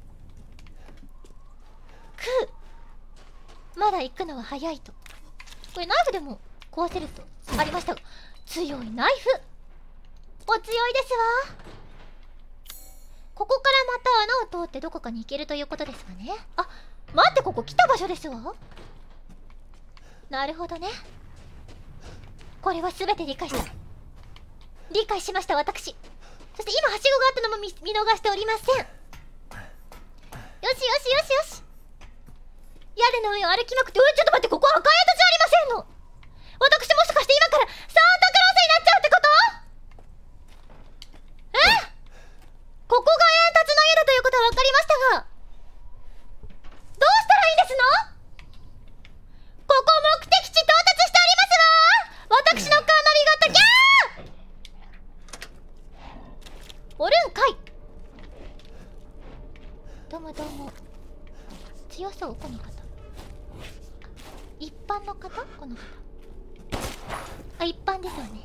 くまだ行くのは早いと。これナイフでも壊せるとありましたが、強いナイフお強いですわ。ここからまた穴を通ってどこかに行けるということですわね。あ、待って、ここ来た場所ですわ。なるほどね。これは全て理解した。理解しました、私。そして今はしごがあったのも 見, 見逃しておりません。よしよしよしよし。屋根の上を歩きまくって、うちょっと待って、ここ赤い土地ありませんの。私もしかして今からサンタクロースになっちゃうってこと？え？ここが煙突の家だということは分かりましたが、どうしたらいいんですの？ここ目的地到達しておりますわ。私のカーナビ型、ギャー！おるんかい。どうもどうも。強そう、この方。一般の方？この方。あ、一般ですよね。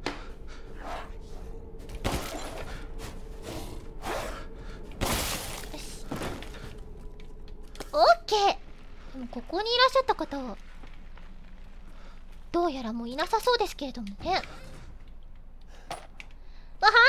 よし。オッケー。でもここにいらっしゃった方はどうやらもういなさそうですけれどもね。ハンドガンの弾ありがとうござい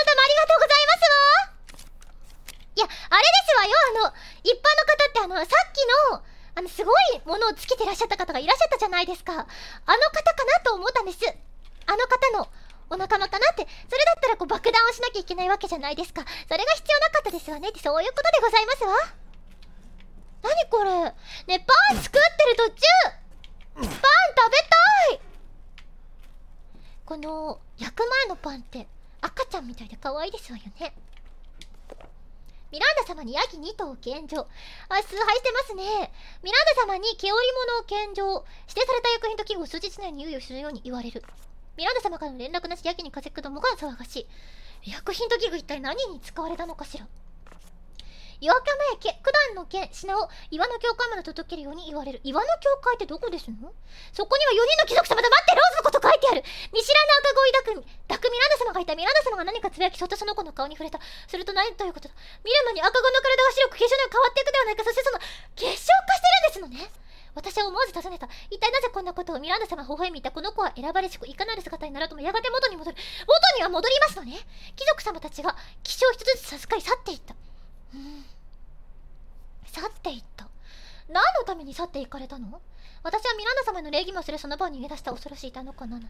ますわ。いや、あれですわよ、あの一般の方って、あのさっきのあのすごいものをつけてらっしゃった方がいらっしゃったじゃないですか。あの方かなと思ったんです。あの方のお仲間かなって。それだったらこう爆弾をしなきゃいけないわけじゃないですか。それが必要なかったですわねって、そういうことでございますわ。なにこれね、パン作ってる途中、パン食べたい。この焼く前のパンって赤ちゃんみたいで可愛いですわよね。ミランダ様にヤギに頭を献上。あ、崇拝してますね。ミランダ様に毛織物を献上。指定された薬品と器具を数日内に猶予するように言われる。ミランダ様からの連絡なし、ヤギに風邪どもが騒がしい。薬品と器具一体何に使われたのかしら。 岩鏡へ九段の剣品を岩の境界まで届けるように言われる。岩の境界ってどこですの？そこにはよにんの貴族様だ。待って、ローズのこと書いてある。見知らぬ赤子を抱く抱くミランダ様がいた。ミランダ様が何かつぶやき、そっとその子の顔に触れた。すると何ということだ。見る間に赤子の体が白く化粧の変わっていくではないか。そしてその結晶化してるんですのね。私は思わず尋ねた。一体なぜこんなことを。ミランダ様が微笑みた。この子は選ばれしくいかなる姿になるともやがて元に戻る。元には戻りますのね。貴族様たちが気象を一つずつ授かり去っていった。うん、去っていった。何のために去っていかれたの？私はミランダ様の礼儀もするその場を逃げ出した恐ろしいたのかななの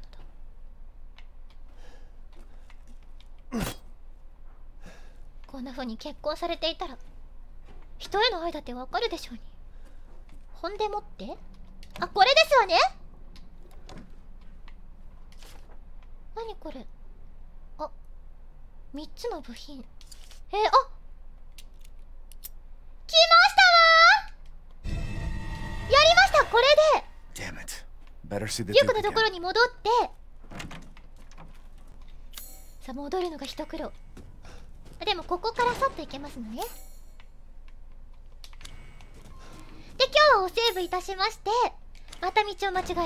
だ。こんな風に結婚されていたら人への愛だってわかるでしょうに。ほんでもってあ、これですわね。何これ。あ、みっつの部品。えー、あ、来ましたわー。やりました。これで Damn it. Better see the リュッ Duke クのところ again. に戻って、さあ戻るのが一苦労。でもここからさっといけますのね。で、今日はおセーブいたしまして、また道を間違えている。で、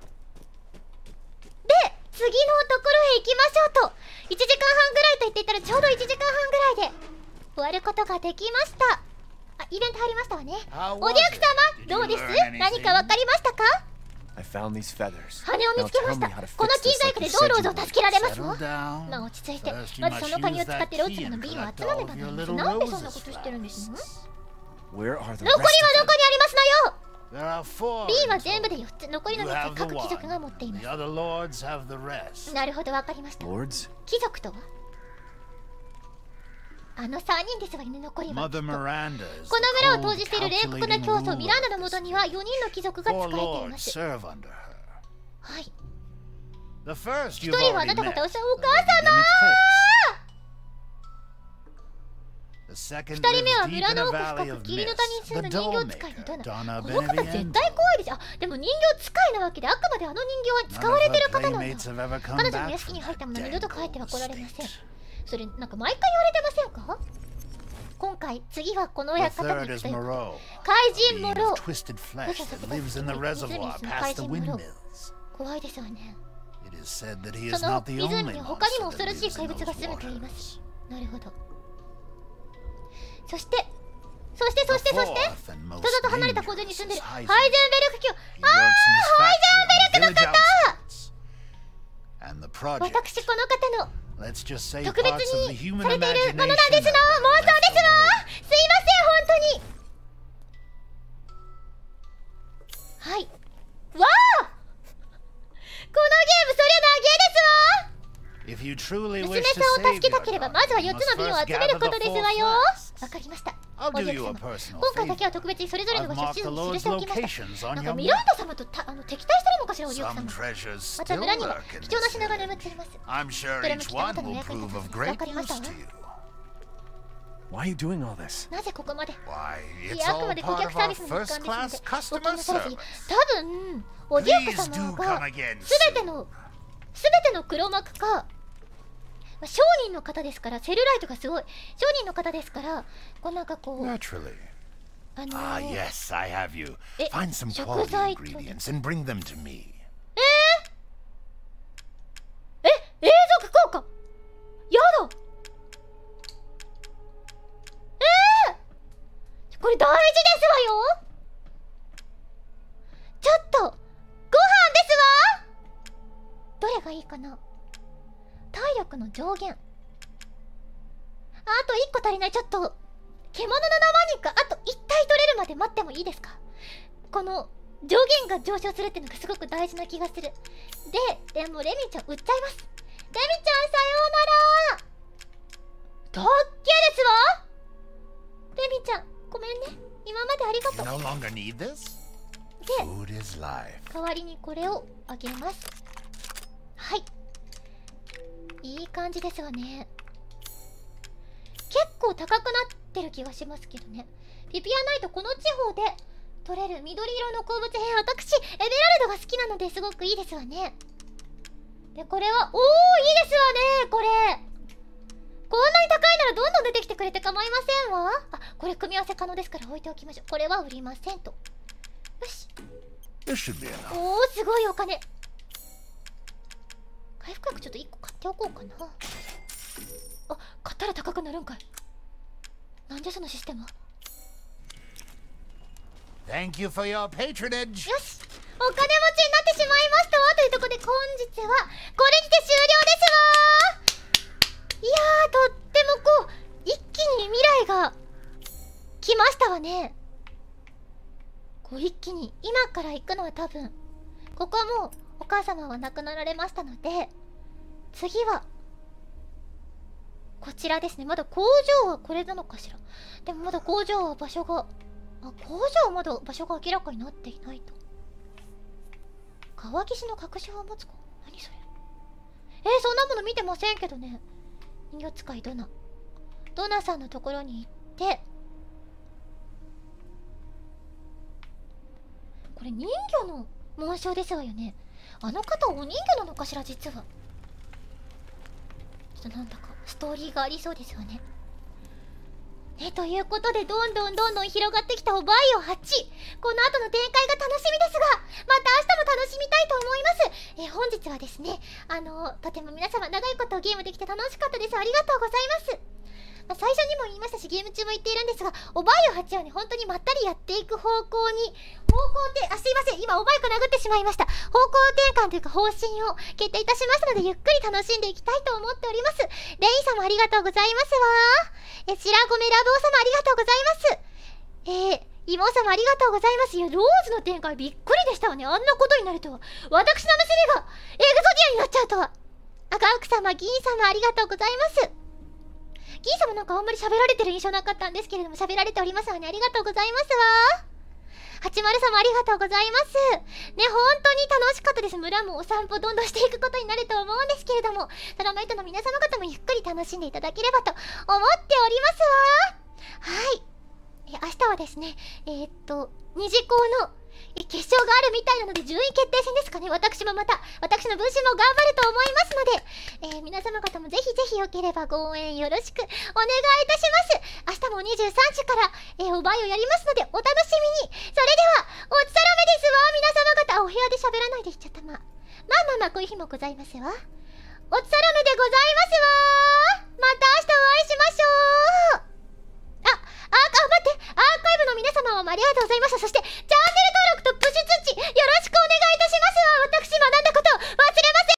次のところへ行きましょうと。いちじかんはんぐらいと言っていたらちょうどいちじかんはんぐらいで終わることができました。あ、イベント入りましたわね。おデューク様、どうです？何かわかりましたか？ I found these feathers. 羽を見つけました。この金細工で道路を助けられますわ。まあ落ち着いて、まずその鍵を使ってローツの瓶を集めねばなりません。なんでそんなことしてるんですの？ Where are the 残りはどこにありますのよ。 There are four. 瓶は全部でよっつ。残りの You みっ have つ the 各貴族が持 one. っていま The す。 other lords have the rest. なるほど、わかりました。 lords? 貴族とはあのさんにんですわね。残りは Mother きっと Miranda is こ the の村を cold, 投じている冷酷な calculating 競争ミランダの ruler も of と the にはよにんの貴族が仕 Four えていま lords す。 serve under her. はい。 The first 一 you've 人はあ already なた met. 方おっしゃるお the 母 Lady 様。 Demetrius. The second 二人目は lives deep 村 in の a 奥 valley 深く of 霧の谷に mist. 住む The 人 doll 形使いの maker, ドナ。 Donna この方絶 Benevienti. 対怖いです。あ、でも人形使いなわけで、あくまであの人形は使 None わ of れて her る方なんだ。 playmates have ever come 彼女の back 屋敷 from に入ったもの that 二度と帰っては dangle 来られません。 state. それなんか毎回言われてませんか？今回次はこの The 親方 third に行く is ということ。 Moreau, 怪 a 人 being モロ of ー。 twisted flesh that lives in the reservoir past the windmills. 怖いですよね。 It is said that he そ is の not the 湖 only には他にも monster 恐ろ that しい lives 怪 in 物が those 住むといいます。 waters. なるほど。そしてそしてそしてそして人里離れた小津に住んでるハイゼンベルク卿。ああ、ハイゼンベルクの方。 And the project. 私この方の Let's just say 特別 parts of the に human されているものなん imagination ですの。 have 妄 been 想です left わ。 alone. すいません、本当に。はい。わあ、このゲームそりゃ長えですわ。 If you truly 娘 wish さ to んを save 助け your たければ daughter, まずは you よっつの must 瓶を first 集める gather こと the です four わよ。 flasks. わかりました。 I'll お do 客 you a 様、 personal 今回だけ favor. は特別にそれぞれの I've 場所 marked 地 the 図に Lord's 記しておきました。 locations な on んか your ミラン map. ダ様とたあの敵対してるのかしら、お客 Some 様。 treasures また still 村には lurk in 貴重な this 品が area. 眠っています。 I'm sure どれも each きっとあな one たのお will 役に prove 立 of つ。わ great かりましたわ。 use to you. Why are you doing all this? なぜここまで？ Why, い it's や、あく all まで顧 part 客 of サー our ビスの一環 first ですの class で、ご customer 気にされずに、 service. 多分おデューク Please 様 do が come again すべてのすべての黒幕か、まあ、商人の方ですから、セルライトがすごい商人の方ですから、こうなんかこう Naturally. あの Ah, ー、 yes, I have you. え、 Find some 食 quality 材と ingredients and bring them to me. えー、え、永続効果やだ。えー、これ大事ですわよ。ちょっとご飯ですわ。どれがいいかな。体力の上限、ああといっこ足りない。ちょっと獣の生肉あといち体取れるまで待ってもいいですか。この上限が上昇するっていうのがすごく大事な気がする。で、でもレミちゃん売っちゃいます。レミちゃんさようなら。たっけですわ。レミちゃんごめんね、今までありが You とう。 no longer need this? で Food is life. 代わりにこれをあげます。はい、いい感じですわね。結構高くなってる気がしますけどね。ピピアナイト、この地方で取れる緑色の鉱物片、私エメラルドが好きなのですごくいいですわね。でこれはおお、いいですわね。これこんなに高いならどんどん出てきてくれて構いませんわ。あ、 これ組み合わせ可能ですから置いておきましょう。これは売りませんと。よし。 This should be enough. おお、すごいお金。回復薬ちょっといっこ買っておこうかな。あ、買ったら高くなるんかい。なんでそのシステム。 Thank you for your patronage. よし、お金持ちになってしまいましたわ。というところで本日はこれにて終了ですわ。いやー、とってもこう一気に未来が来ましたわね。こう一気に今から行くのは多分ここはもうお母様は亡くなられましたので、次はこちらですね。まだ工場はこれなのかしら。でもまだ工場は場所が、あ、工場はまだ場所が明らかになっていないと。川岸の隠し法を持つ子、何それ。えー、そんなもの見てませんけどね。人形使いドナドナさんのところに行って、これ人魚の紋章ですわよね。あの方お人魚なのかしら。実はちょっとなんだかストーリーがありそうですよね。ね、ということでどんどんどんどん広がってきたおバイオはち、この後の展開が楽しみですが、また明日も楽しみたいと思います。えー、本日はですね、あのとても皆様長いことゲームできて楽しかったです。ありがとうございます。まあ、最初にも言いましたしゲーム中も言っているんですが、おバイオはちはね本当にまったりやっていく方向に方向転あすいません今おバイク殴ってしまいました。方向転換というか方針を決定いたしましたので、ゆっくり楽しんでいきたいと思っております。レイン様ありがとうございますわ。え白米ラブオ様ありがとうございます。えー妹様ありがとうございます。いやローズの展開びっくりでしたわね。あんなことになるとは。私の娘がエグゾディアになっちゃうとは。赤奥様銀様ありがとうございます。銀様なんかあんまり喋られてる印象なかったんですけれども、喋られておりますわね。ありがとうございますわ。はちまる様ありがとうございます。ね、本当に楽しかったです。村もお散歩どんどんしていくことになると思うんですけれども、トラマイトの皆様方もゆっくり楽しんでいただければと思っておりますわ。はい。え、明日はですね、えー、っと、二次校のえ決勝があるみたいなので順位決定戦ですかね。私もまた、私の分身も頑張ると思いますので、えー、皆様方もぜひぜひよければご応援よろしくお願いいたします。明日もにじゅうさんじから、えー、おバイをやりますのでお楽しみに。それでは、おつさらめですわ、皆様方。あ、お部屋で喋らないでしちゃった。まあ、まあまあまあ、こういう日もございますわ。おつさらめでございますわ。